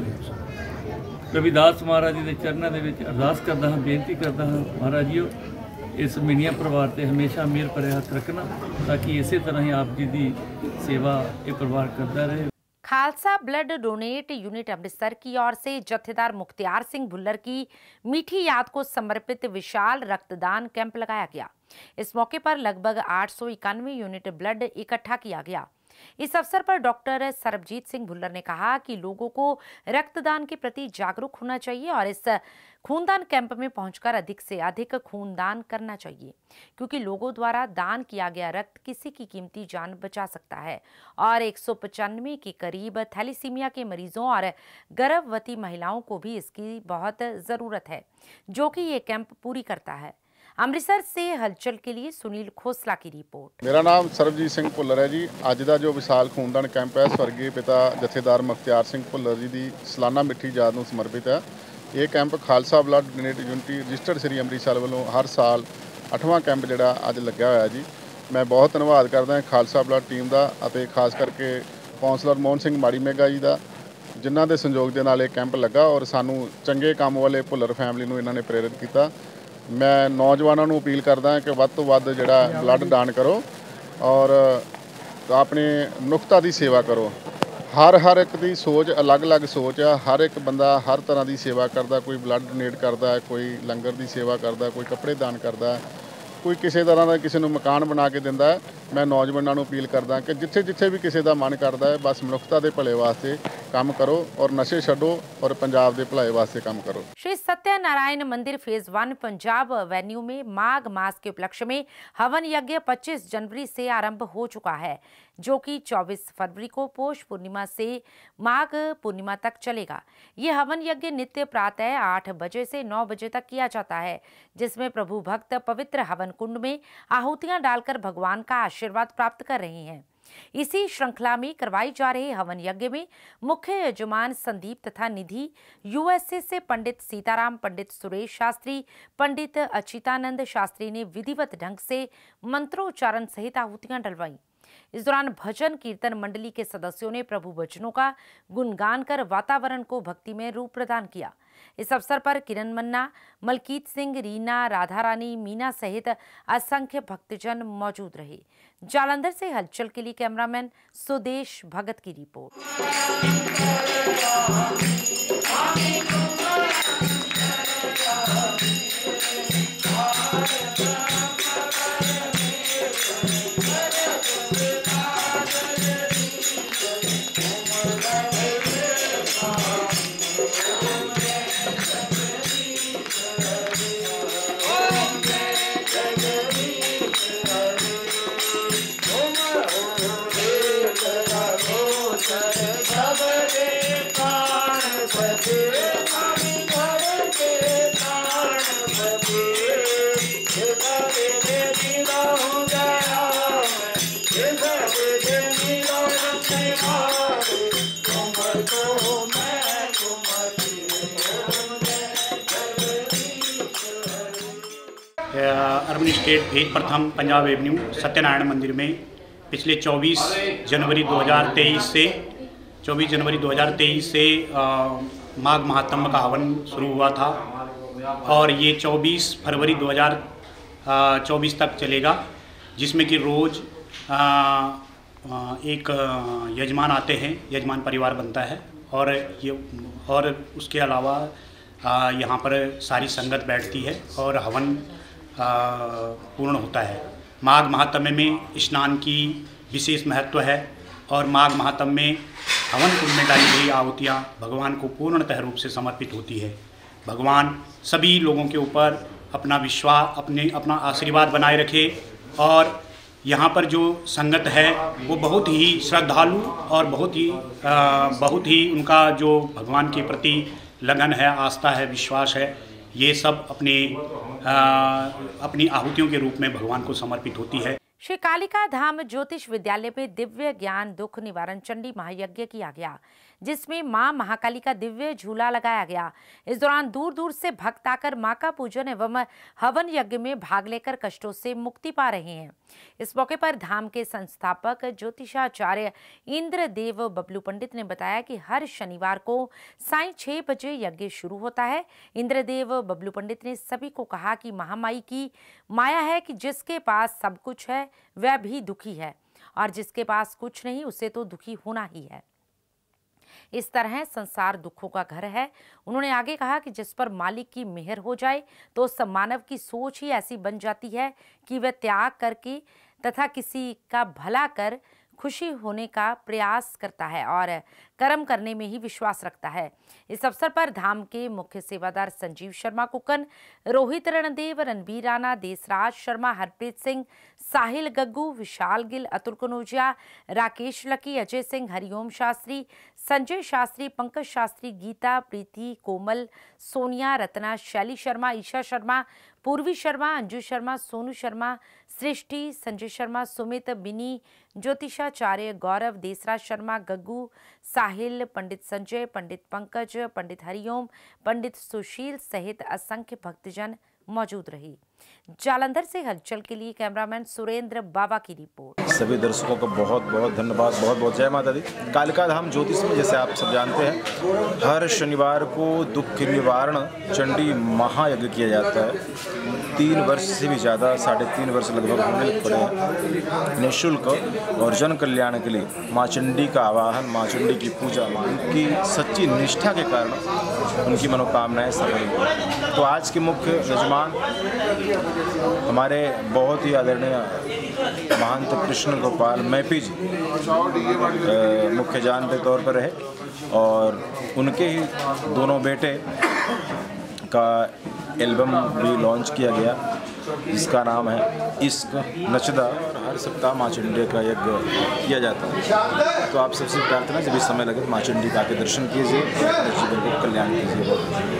ਰਵਿਦਾਸ ਮਹਾਰਾਜ ਜੀ ਦੇ ਚਰਨਾਂ ਦੇ ਵਿੱਚ ਅਰਦਾਸ ਕਰਦਾ ਹਾਂ, ਬੇਨਤੀ ਕਰਦਾ ਹਾਂ ਮਹਾਰਾਜ ਜੀਓ ਇਸ ਮੀਨੀਆਂ ਪਰਿਵਾਰ ਤੇ ਹਮੇਸ਼ਾ ਮਿਹਰ ਭਰੇ ਹੱਥ ਰੱਖਣਾ ਤਾਂ ਕਿ ਇਸੇ ਤਰ੍ਹਾਂ ਹੀ ਆਪ ਜੀ ਦੀ सेवा ये परिवार करता रहे। Khalsa blood donate unit Amritsar की ओर से जत्थेदार मुख्तियार सिंह भुल्लर की मीठी याद को समर्पित विशाल रक्तदान कैंप लगाया गया। इस मौके पर लगभग 891 यूनिट ब्लड इकट्ठा किया गया। इस अवसर पर डॉक्टर सरबजीत सिंह भुल्लर ने कहा कि लोगों को रक्तदान के प्रति जागरूक होना चाहिए और इस खूनदान कैंप में पहुंचकर अधिक से अधिक खूनदान करना चाहिए, क्योंकि लोगों द्वारा दान किया गया रक्त किसी की कीमती जान बचा सकता है। और 195 के करीब थैलीसीमिया के मरीजों और गर्भवती महिलाओं को भी इसकी बहुत ज़रूरत है, जो कि ये कैंप पूरी करता है। अमृतसर से हलचल के लिए सुनील खोसला की रिपोर्ट। मेरा नाम सरबजीत सिंह भुल्लर है जी। अज का जो विशाल खूनदान कैंप है स्वर्गीय पिता जत्थेदार मुख्तियार सिंह भुल्लर जी की सालाना मिठी याद को समर्पित है। ये camp Khalsa blood donate unit registered Shri Amritsar वालों हर साल 8वां कैंप जोड़ा अज लग्या होया जी। मैं बहुत धन्यवाद करदा खालसा ब्लड टीम का, खास करके कौंसलर मोहन सिंह माड़ी मेगा जी का, जिन्हों के संयोग के नाल कैंप लगा और सानू चंगे काम वाले भुल्लर फैमिली नूं इन्होंने प्रेरित किया। मैं नौजवानों को अपील करदा कि वध तो वध जिहड़ा ब्लड दान करो और अपनी मनुखता की सेवा करो। हर एक की सोच अलग अलग सोच आ, हर एक बंदा हर तरह की सेवा करता, कोई ब्लड डोनेट करता है, कोई लंगर की सेवा करता, कोई कपड़े दान करता है, कोई किसी तरह का किसी को मकान बना के दिंदा है। मैं नौजवानों को अपील करदा कि जिथे जिथे भी किसी का मन करता है बस मनुखता के भले वास्ते काम करो और नशे छड्डो और पंजाब के भलाई वास्ते काम करो। श्री सत्यनारायण मंदिर फेज 1 पंजाब एवेन्यू में माघ मास के उपलक्ष्य में हवन यज्ञ 25 जनवरी से आरंभ हो चुका है, जो कि 24 फरवरी को पौष पूर्णिमा से माघ पूर्णिमा तक चलेगा। ये हवन यज्ञ नित्य प्रातः 8 बजे से 9 बजे तक किया जाता है, जिसमें प्रभु भक्त पवित्र हवन कुंड में आहुतियां डालकर भगवान का आशीर्वाद प्राप्त कर रहे हैं। इसी श्रृंखला में करवाई जा रहे हवन यज्ञ में मुख्य यजमान संदीप तथा निधि यूएसए से पंडित सीताराम, पंडित सुरेश शास्त्री, पंडित अच्युतानंद शास्त्री ने विधिवत ढंग से मंत्रोच्चारण सहित आहुतियां डलवाई। इस दौरान भजन कीर्तन मंडली के सदस्यों ने प्रभु वचनों का गुणगान कर वातावरण को भक्तिमय रूप प्रदान किया। इस अवसर पर किरण मन्ना, मलकीत सिंह, रीना, राधा रानी, मीना सहित असंख्य भक्तजन मौजूद रहे। जालंधर से हलचल के लिए कैमरामैन सुदेश भगत की report. Hare urban estate phase प्रथम पंजाब एवेन्यू सत्यनारायण मंदिर में पिछले 24 जनवरी 2023 से माघ महात्म का हवन शुरू हुआ था और ये 24 फरवरी 2024 तक चलेगा, जिसमें कि रोज़ एक यजमान आते हैं, यजमान परिवार बनता है और उसके अलावा यहाँ पर सारी संगत बैठती है और हवन पूर्ण होता है। माघ महात्म्य में स्नान की विशेष महत्व है और माघ महात्म्य में हवन कुंड में डाली गई आहुतियाँ भगवान को पूर्णतः रूप से समर्पित होती है। भगवान सभी लोगों के ऊपर अपना विश्वास, अपना आशीर्वाद बनाए रखे और यहाँ पर जो संगत है वो बहुत ही श्रद्धालु और बहुत ही उनका जो भगवान के प्रति लगन है, आस्था है, विश्वास है, ये सब अपनी आहुतियों के रूप में भगवान को समर्पित होती है। श्री कालिका धाम ज्योतिष विद्यालय में दिव्य ज्ञान दुख निवारण चंडी महायज्ञ किया गया, जिसमें मां महाकाली का दिव्य झूला लगाया गया। इस दौरान दूर दूर से भक्त आकर मां का पूजन एवं हवन यज्ञ में भाग लेकर कष्टों से मुक्ति पा रहे हैं। इस मौके पर धाम के संस्थापक ज्योतिषाचार्य इंद्रदेव बबलू पंडित ने बताया कि हर शनिवार को सायं 6 बजे यज्ञ शुरू होता है। इंद्रदेव बबलू पंडित ने सभी को कहा कि महामाई की माया है कि जिसके पास सब कुछ है वह भी दुखी है और जिसके पास कुछ नहीं उसे तो दुखी होना ही है। इस तरह संसार दुखों का घर है। उन्होंने आगे कहा कि जिस पर मालिक की मेहर हो जाए तो उस मानव की सोच ही ऐसी बन जाती है कि वह त्याग करके तथा किसी का भला कर खुशी होने का प्रयास करता है और कर्म करने में ही विश्वास रखता है। इस अवसर पर धाम के मुख्य सेवादार संजीव शर्मा कुकन, रोहित रणदेव, रणबीर राणा, देसराज शर्मा, हरप्रीत सिंह, साहिल गग्गू, विशाल गिल, अतुल कनौजिया, राकेश लकी, अजय सिंह, हरिओम शास्त्री, संजय शास्त्री, पंकज शास्त्री, गीता, प्रीति, कोमल, सोनिया, रत्ना, शैली शर्मा, ईशा शर्मा, पूर्वी शर्मा, अंजू शर्मा, सोनू शर्मा, सृष्टि, संजय शर्मा, सुमित, बिनी, ज्योतिषाचार्य गौरव, देसराज शर्मा, गग्गू, साहिल, पंडित संजय, पंडित पंकज, पंडित हरिओम, पंडित सुशील सहित असंख्य भक्तजन मौजूद रहे। जालंधर से हलचल के लिए कैमरामैन सुरेंद्र बाबा की रिपोर्ट। सभी दर्शकों को बहुत बहुत धन्यवाद, बहुत बहुत जय माता दी। कालिका धाम ज्योतिष में जैसे आप सब जानते हैं हर शनिवार को दुख निवारण चंडी महायज्ञ किया जाता है। 3 वर्ष से भी ज़्यादा, 3.5 वर्ष लगभग होने लग पड़े हैं। निःशुल्क और जन कल्याण के लिए माँ चंडी का आवाहन, माँ चंडी की पूजा, उनकी सच्ची निष्ठा के कारण उनकी मनोकामनाएं सफल हुई। तो आज के मुख्य यजमान हमारे बहुत ही आदरणीय महंत कृष्ण गोपाल मैपी जी मुख्य जान के तौर पर रहे और उनके ही दोनों बेटे का एल्बम भी लॉन्च किया गया जिसका नाम है इश्क नचदा। हर सप्ताह माँ चंडी का यज्ञ किया जाता है। तो आप सबसे प्रार्थना जब भी समय लगे माँ चंडी का आके दर्शन कीजिए, जीवन को कल्याण कीजिए।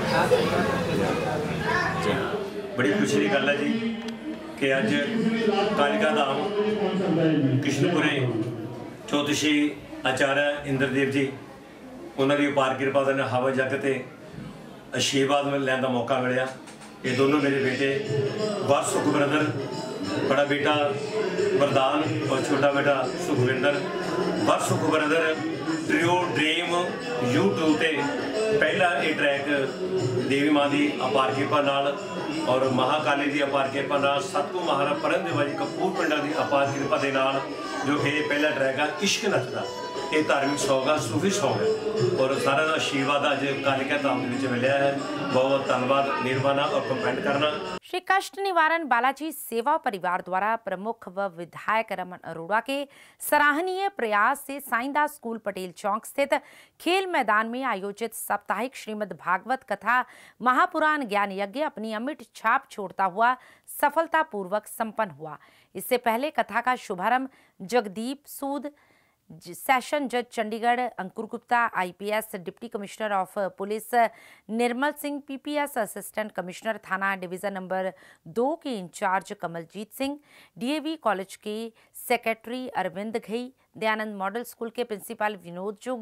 बड़ी खुशी की गल है जी कि अज कालिका धाम कृष्णपुरी ज्योतिषी आचार्य इंद्रदेव जी उन्होंने अपार कृपा ने हवन यज्ञ से आशीर्वाद लैन का मौका मिले। ये दोनों मेरे बेटे वर सुख ब्रदर, बड़ा बेटा वरदान और छोटा बेटा सुखविंदर। वर सुख ब्रदर ट्रियो ड्रीम यूट्यूब पे पहला ये ट्रैक देवी माँ की अपार कृपा नाल और महाकाली की अपार कृपा नाल सतगुरु महाराज परम देवा जी कपूर पिंडा की अपार कृपा के नाल जो कि पहला ट्रैक है इश्क नचदा। ये धार्मिक सॉन्ग है, सूफी सॉन्ग है और सारा आशीर्वाद अज कालिका धाम के मिलया है। बहुत बहुत धन्यवाद, निर्वाणा और कमेंट करना। श्री कष्ट निवारण बालाजी सेवा परिवार द्वारा प्रमुख व विधायक रमन अरोड़ा के सराहनीय प्रयास से साईंदास स्कूल पटेल चौक स्थित खेल मैदान में आयोजित साप्ताहिक श्रीमद् भागवत कथा महापुराण ज्ञान यज्ञ अपनी अमिट छाप छोड़ता हुआ सफलतापूर्वक संपन्न हुआ। इससे पहले कथा का शुभारंभ जगदीप सूद, सेशन जज Chandigarh Ankur Gupta, IPS deputy commissioner of police Nirmal Singh, PPS assistant commissioner थाना डिवीजन नंबर 2 के incharge Kamaljeet Singh, DAV college के secretary Arvind Ghai, Dayanand model school के प्रिंसिपल विनोद जुग,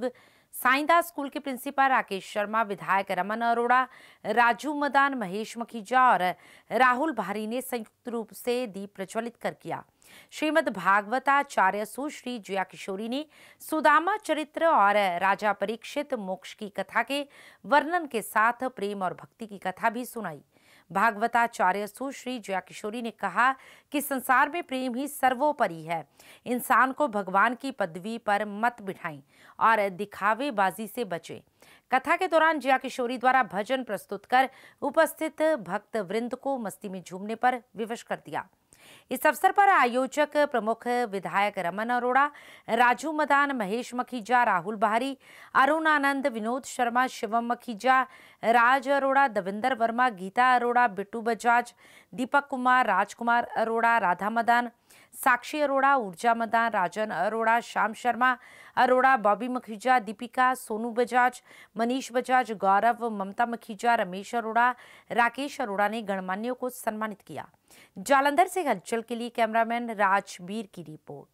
साईदास स्कूल के प्रिंसिपल राकेश शर्मा, विधायक रमन अरोड़ा, राजू मदान, महेश मखीजा और राहुल भारी ने संयुक्त रूप से दीप प्रज्वलित कर किया। श्रीमद् भागवताचार्य सुश्री जया किशोरी ने सुदामा चरित्र और राजा परीक्षित मोक्ष की कथा के वर्णन के साथ प्रेम और भक्ति की कथा भी सुनाई। भागवताचार्य सुश्री जया किशोरी ने कहा कि संसार में प्रेम ही सर्वोपरि है। इंसान को भगवान की पदवी पर मत बिठाएं और दिखावेबाजी से बचें। कथा के दौरान जया किशोरी द्वारा भजन प्रस्तुत कर उपस्थित भक्त वृंद को मस्ती में झूमने पर विवश कर दिया। इस अवसर पर आयोजक प्रमुख विधायक रमन अरोड़ा, राजू मदान, महेश मखीजा, राहुल भारी, अरुण आनंद, विनोद शर्मा, शिवम मखीजा, राज अरोड़ा, दविंदर वर्मा, गीता अरोड़ा, बिट्टू बजाज, दीपक कुमार, राजकुमार अरोड़ा, राधा मदान, साक्षी अरोड़ा, ऊर्जा मदान, राजन अरोड़ा, श्याम शर्मा अरोड़ा, बॉबी मखीजा, दीपिका, सोनू बजाज, मनीष बजाज, गौरव, ममता मखीजा, रमेश अरोड़ा, राकेश अरोड़ा ने गणमान्यों को सम्मानित किया। जालंधर से हलचल के लिए कैमरामैन राजबीर की रिपोर्ट।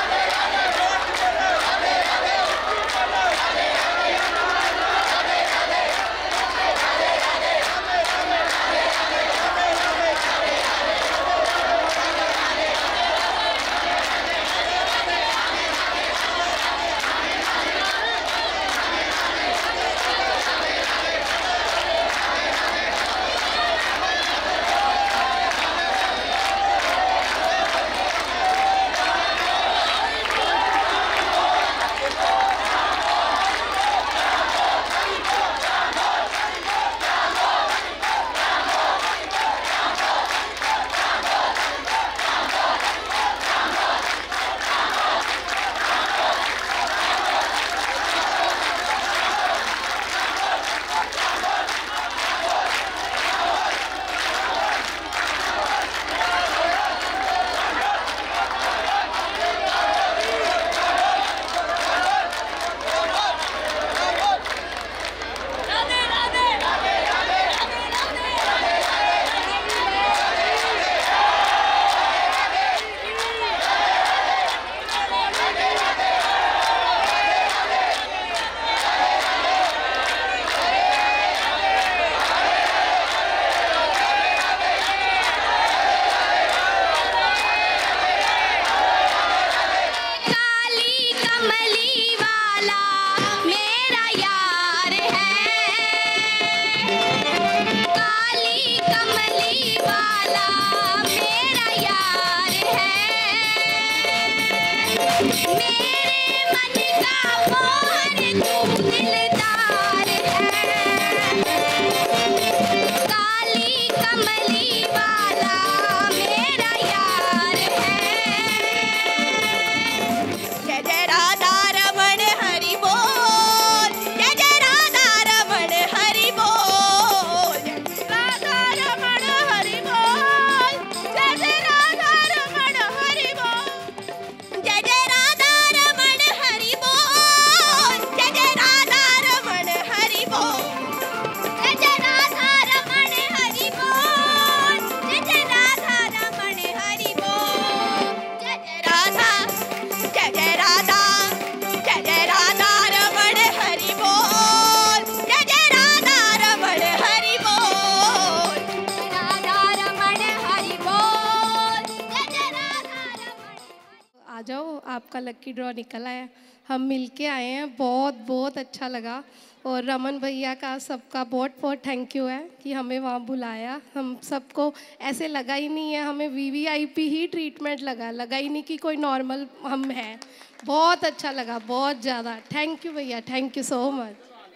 आपका लकी ड्रॉ निकला है, हम मिलके आए हैं, बहुत बहुत अच्छा लगा। और रमन भैया का सबका बहुत बहुत थैंक यू है कि हमें वहाँ बुलाया। हम सबको ऐसे लगा ही नहीं है, हमें वीवीआईपी ही ट्रीटमेंट लगा ही नहीं कि कोई नॉर्मल हम हैं। बहुत अच्छा लगा, बहुत ज़्यादा। थैंक यू भैया, थैंक यू सो मच।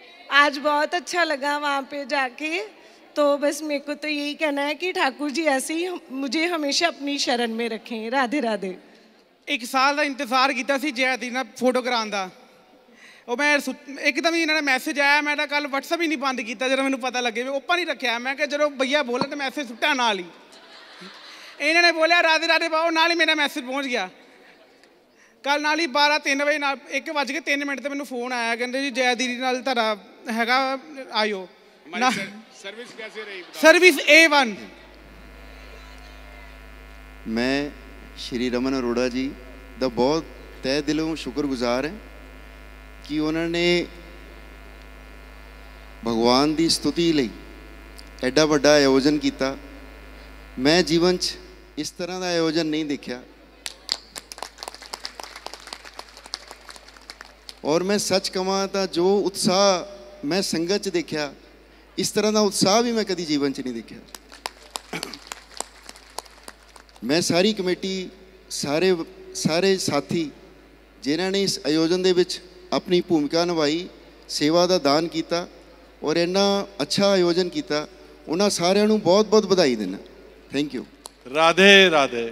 आज बहुत अच्छा लगा वहाँ पे जाके। तो बस मेरे को तो यही कहना है कि ठाकुर जी ऐसे ही मुझे हमेशा अपनी शरण में रखें। राधे राधे। एक साल का इंतजार किया जया दी ना फोटो कराने का, और मैं एकदम ही इन्होंने मैसेज आया, मैं कल WhatsApp ही नहीं बंद किया जो मैं पता लगे, ओपन ही रखा। मैं जो भैया बोले तो मैसेज सुट्टा नाल ही, इन्होंने बोलिया राधे राधे पाओ, नाल ही मेरा मैसेज पहुँच गया। कल नाल ही 12-3 बजे 1:03 तो मैं फोन आया, कहते जी जया दीदी नाल तारा हैगा आयो। सर्विस कैसे रही? Service A1। मैं श्री रमन अरोड़ा जी का बहुत तय दिलों शुक्रगुजार है कि उन्होंने भगवान की स्तुति लई एडा वड्डा आयोजन किया। मैं जीवन च इस तरह का आयोजन नहीं देखा और मैं सच कहां तो जो उत्साह मैं संगत च देखा, इस तरह का उत्साह भी मैं कभी जीवन च नहीं देखा। मैं सारी कमेटी, सारे साथी जिन्होंने इस आयोजन दे विच अपनी भूमिका निभाई, सेवा का दान किया और इन्ना अच्छा आयोजन किया, उन्होंने सारिਆਂ ਨੂੰ बहुत बहुत बधाई देना। Thank you. राधे राधे।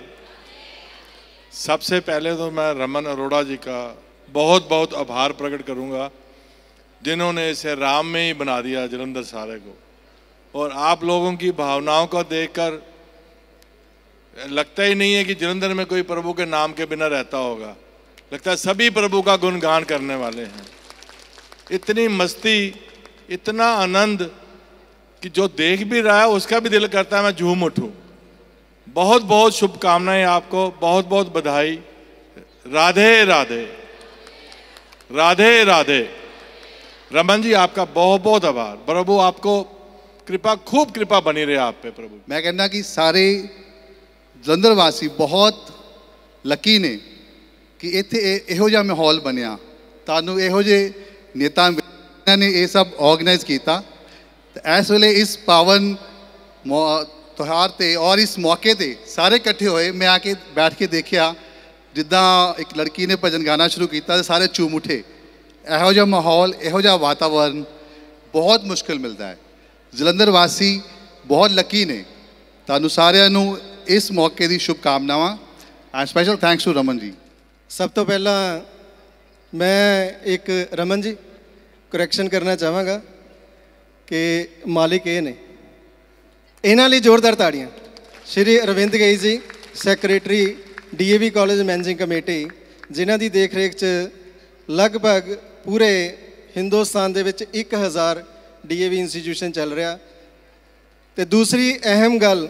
सबसे पहले तो मैं रमन अरोड़ा जी का बहुत बहुत आभार प्रकट करूंगा, जिन्होंने इसे राम में ही बना दिया जलंधर सारे को। और आप लोगों की भावनाओं को देखकर लगता ही नहीं है कि जलंधर में कोई प्रभु के नाम के बिना रहता होगा, लगता है सभी प्रभु का गुणगान करने वाले हैं। इतनी मस्ती, इतना आनंद कि जो देख भी रहा है उसका भी दिल करता है मैं झूम उठूं। बहुत बहुत शुभकामनाएं आपको, बहुत बहुत बधाई। राधे राधे, राधे राधे। रमन जी आपका बहुत बहुत आभार। प्रभु आपको कृपा, खूब कृपा बनी रहे आप पे प्रभु। मैं कहना कि सारे जलंधर वासी बहुत लकी ने कि इत्थे इहो जिहा माहौल बनिया, तानू इहो जिहे नेता ने ये सब ऑर्गेनाइज किया। इस वेले इस पावन त्यौहार ते और इस मौके ते सारे इकट्ठे होए, मैं आके बैठ के देखिया जिदा एक लड़की ने भजन गाना शुरू किया तो सारे झूम उठे। इहो जिहा माहौल, इहो जिहा वातावरण बहुत मुश्किल मिलता है। जलंधर वासी बहुत लकी ने। तुहानू सारिਆਂ ਨੂੰ इस मौके की शुभकामनावां and special thanks to Raman ji. सब तो पहला मैं एक रमन जी करैक्शन करना चाहांगा कि मालिक ये ने, इन्हां लई जोरदार ताड़ियां। Shri Arvind Ghai ji secretary DAV college managing committee, जिन्हां दी देख रेख च लगभग पूरे हिंदुस्तान दे विच 1000 DAV इंस्टीट्यूशन चल रहा। तो दूसरी अहम गल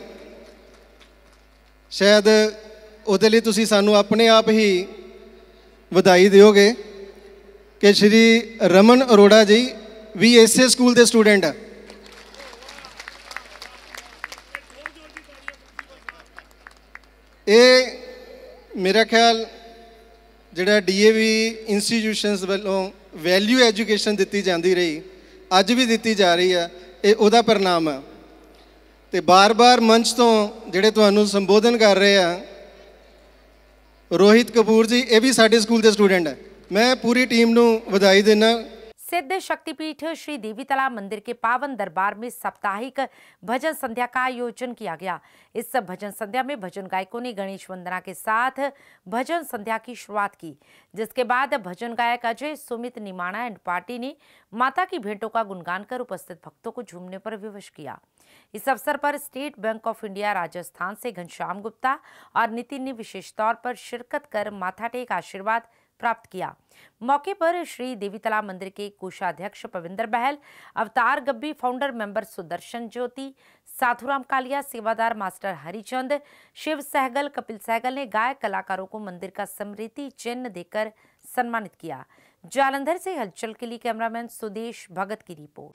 शायद उहदे लई तुसीं सानू अपने आप ही ਵਧਾਈ ਦਿਓਗੇ कि श्री रमन अरोड़ा जी भी इसे स्कूल के स्टूडेंट है। ये मेरा ख्याल जिहड़ा DAV इंस्टीट्यूशनस वालों वैल्यू एजुकेशन दी जाती रही, अज भी दी जा रही है, ये उहदा परिणाम है। तो बार बार मंच तो जिहड़े तुहानू संबोधन कर रहे हैं रोहित कपूर जी, ये भी साडे स्कूल के स्टूडेंट है। मैं पूरी टीम नू बधाई देना। सिद्ध शक्तिपीठ श्री देवीतला मंदिर के पावन दरबार में साप्ताहिक भजन संध्या का आयोजन किया गया। इस भजन संध्या में भजन गायकों ने गणेश वंदना के साथ भजन संध्या की शुरुआत की, जिसके बाद भजन गायक अजय सुमित निमाणा एंड पार्टी ने माता की भेंटों का गुणगान कर उपस्थित भक्तों को झूमने पर विवश किया। इस अवसर पर State Bank of India Rajasthan से घनश्याम गुप्ता और नितिन ने विशेष तौर पर शिरकत कर माथा टेक आशीर्वाद प्राप्त किया। मौके पर श्री देवीतला मंदिर के कोषाध्यक्ष पविंदर बहल, अवतार गब्बी फाउंडर मेंबर सुदर्शन ज्योति, साधुराम कालिया, सेवादार मास्टर हरिचंद, शिव सहगल, कपिल सहगल ने गायक कलाकारों को मंदिर का स्मृति चिन्ह देकर सम्मानित किया। जालंधर से हलचल के लिए कैमरामैन सुदेश भगत की रिपोर्ट।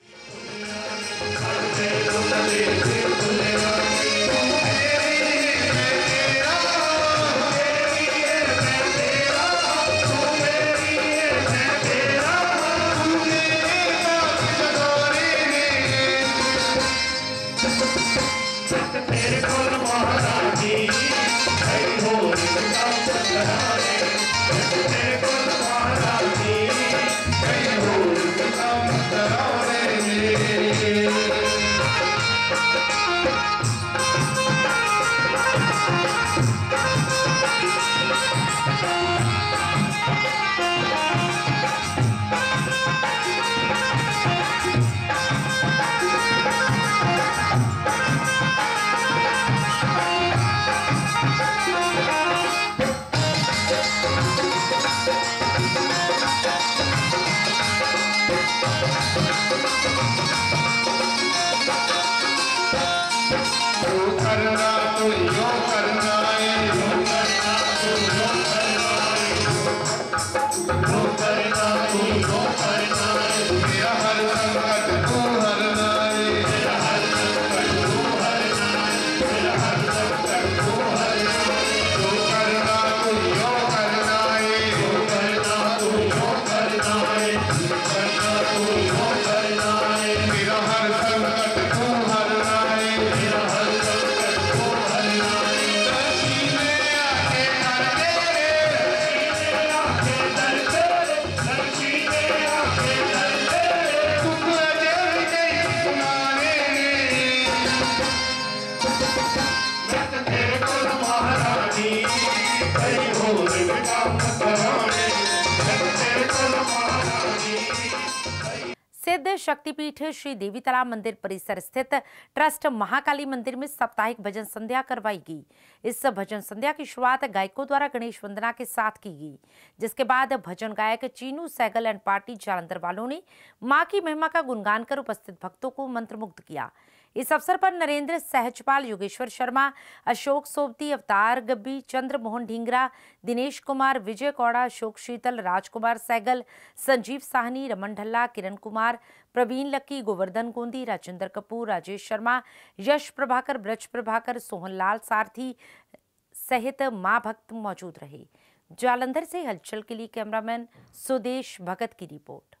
में शक्तिपीठ श्री देवी तालाब मंदिर परिसर स्थित ट्रस्ट महाकाली मंदिर में साप्ताहिक भजन संध्या करवाई गई। इस भजन संध्या की शुरुआत गायकों द्वारा गणेश वंदना के साथ की गई, जिसके बाद भजन गायक चीनू सहगल एंड पार्टी जालंधर वालों ने मां की महिमा का गुणगान कर उपस्थित भक्तों को मंत्रमुग्ध किया। इस अवसर पर नरेंद्र सहजपाल, योगेश्वर शर्मा, अशोक सोबती, अवतार गब्बी, चंद्र मोहन ढींगरा, दिनेश कुमार, विजय कौड़ा, अशोक शीतल, राजकुमार सहगल, संजीव साहनी, रमन ढल्ला, किरण कुमार, प्रवीण लक्की, गोवर्धन गोंदी, राजेंद्र कपूर, राजेश शर्मा, यश प्रभाकर, ब्रज प्रभाकर, सोहनलाल सारथी सहित मां भक्त मौजूद रहे। जालंधर से हलचल के लिए कैमरामैन सुदेश भगत की रिपोर्ट।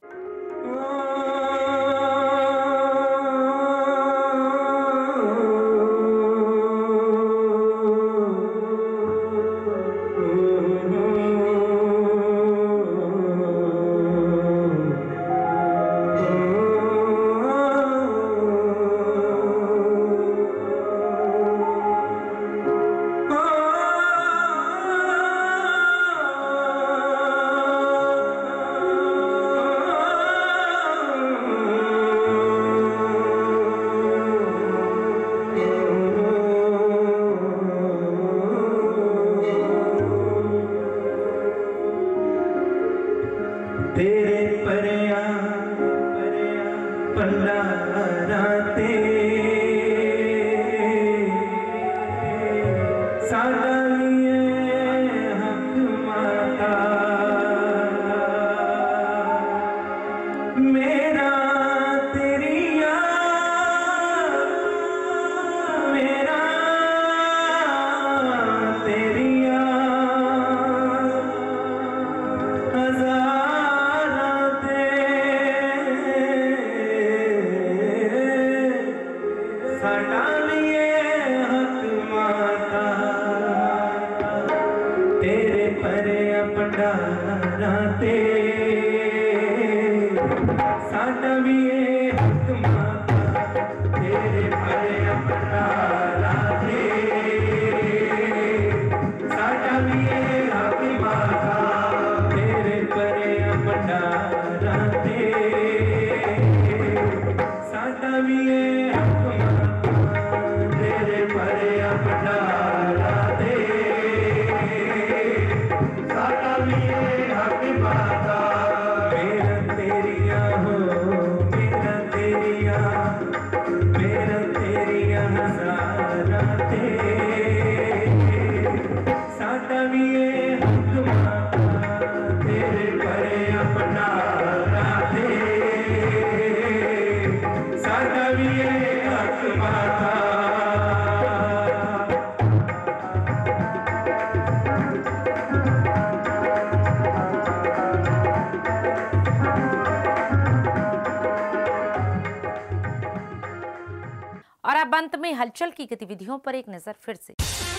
और अब अंत में हलचल की गतिविधियों पर एक नजर फिर से।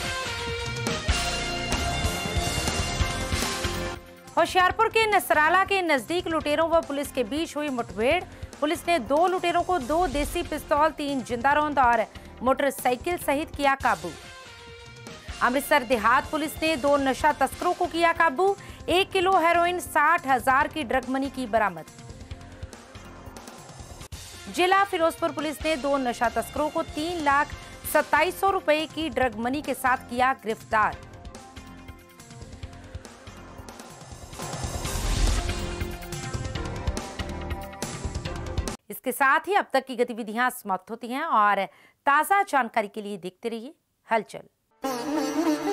होशियारपुर के नसराला के नजदीक लुटेरों व पुलिस के बीच हुई मुठभेड़। पुलिस ने 2 लुटेरों को 2 देसी पिस्तौल, 3 जिंदा रौंद और मोटरसाइकिल सहित किया काबू। अमृतसर देहात पुलिस ने 2 नशा तस्करों को किया काबू। 1 किलो हेरोइन, 60,000 की ड्रग मनी की बरामद। जिला फिरोजपुर पुलिस ने 2 नशा तस्करों को 3,27,000 रुपए की ड्रग मनी के साथ किया गिरफ्तार। इसके साथ ही अब तक की गतिविधियां समाप्त होती हैं और ताजा जानकारी के लिए देखते रहिए हलचल।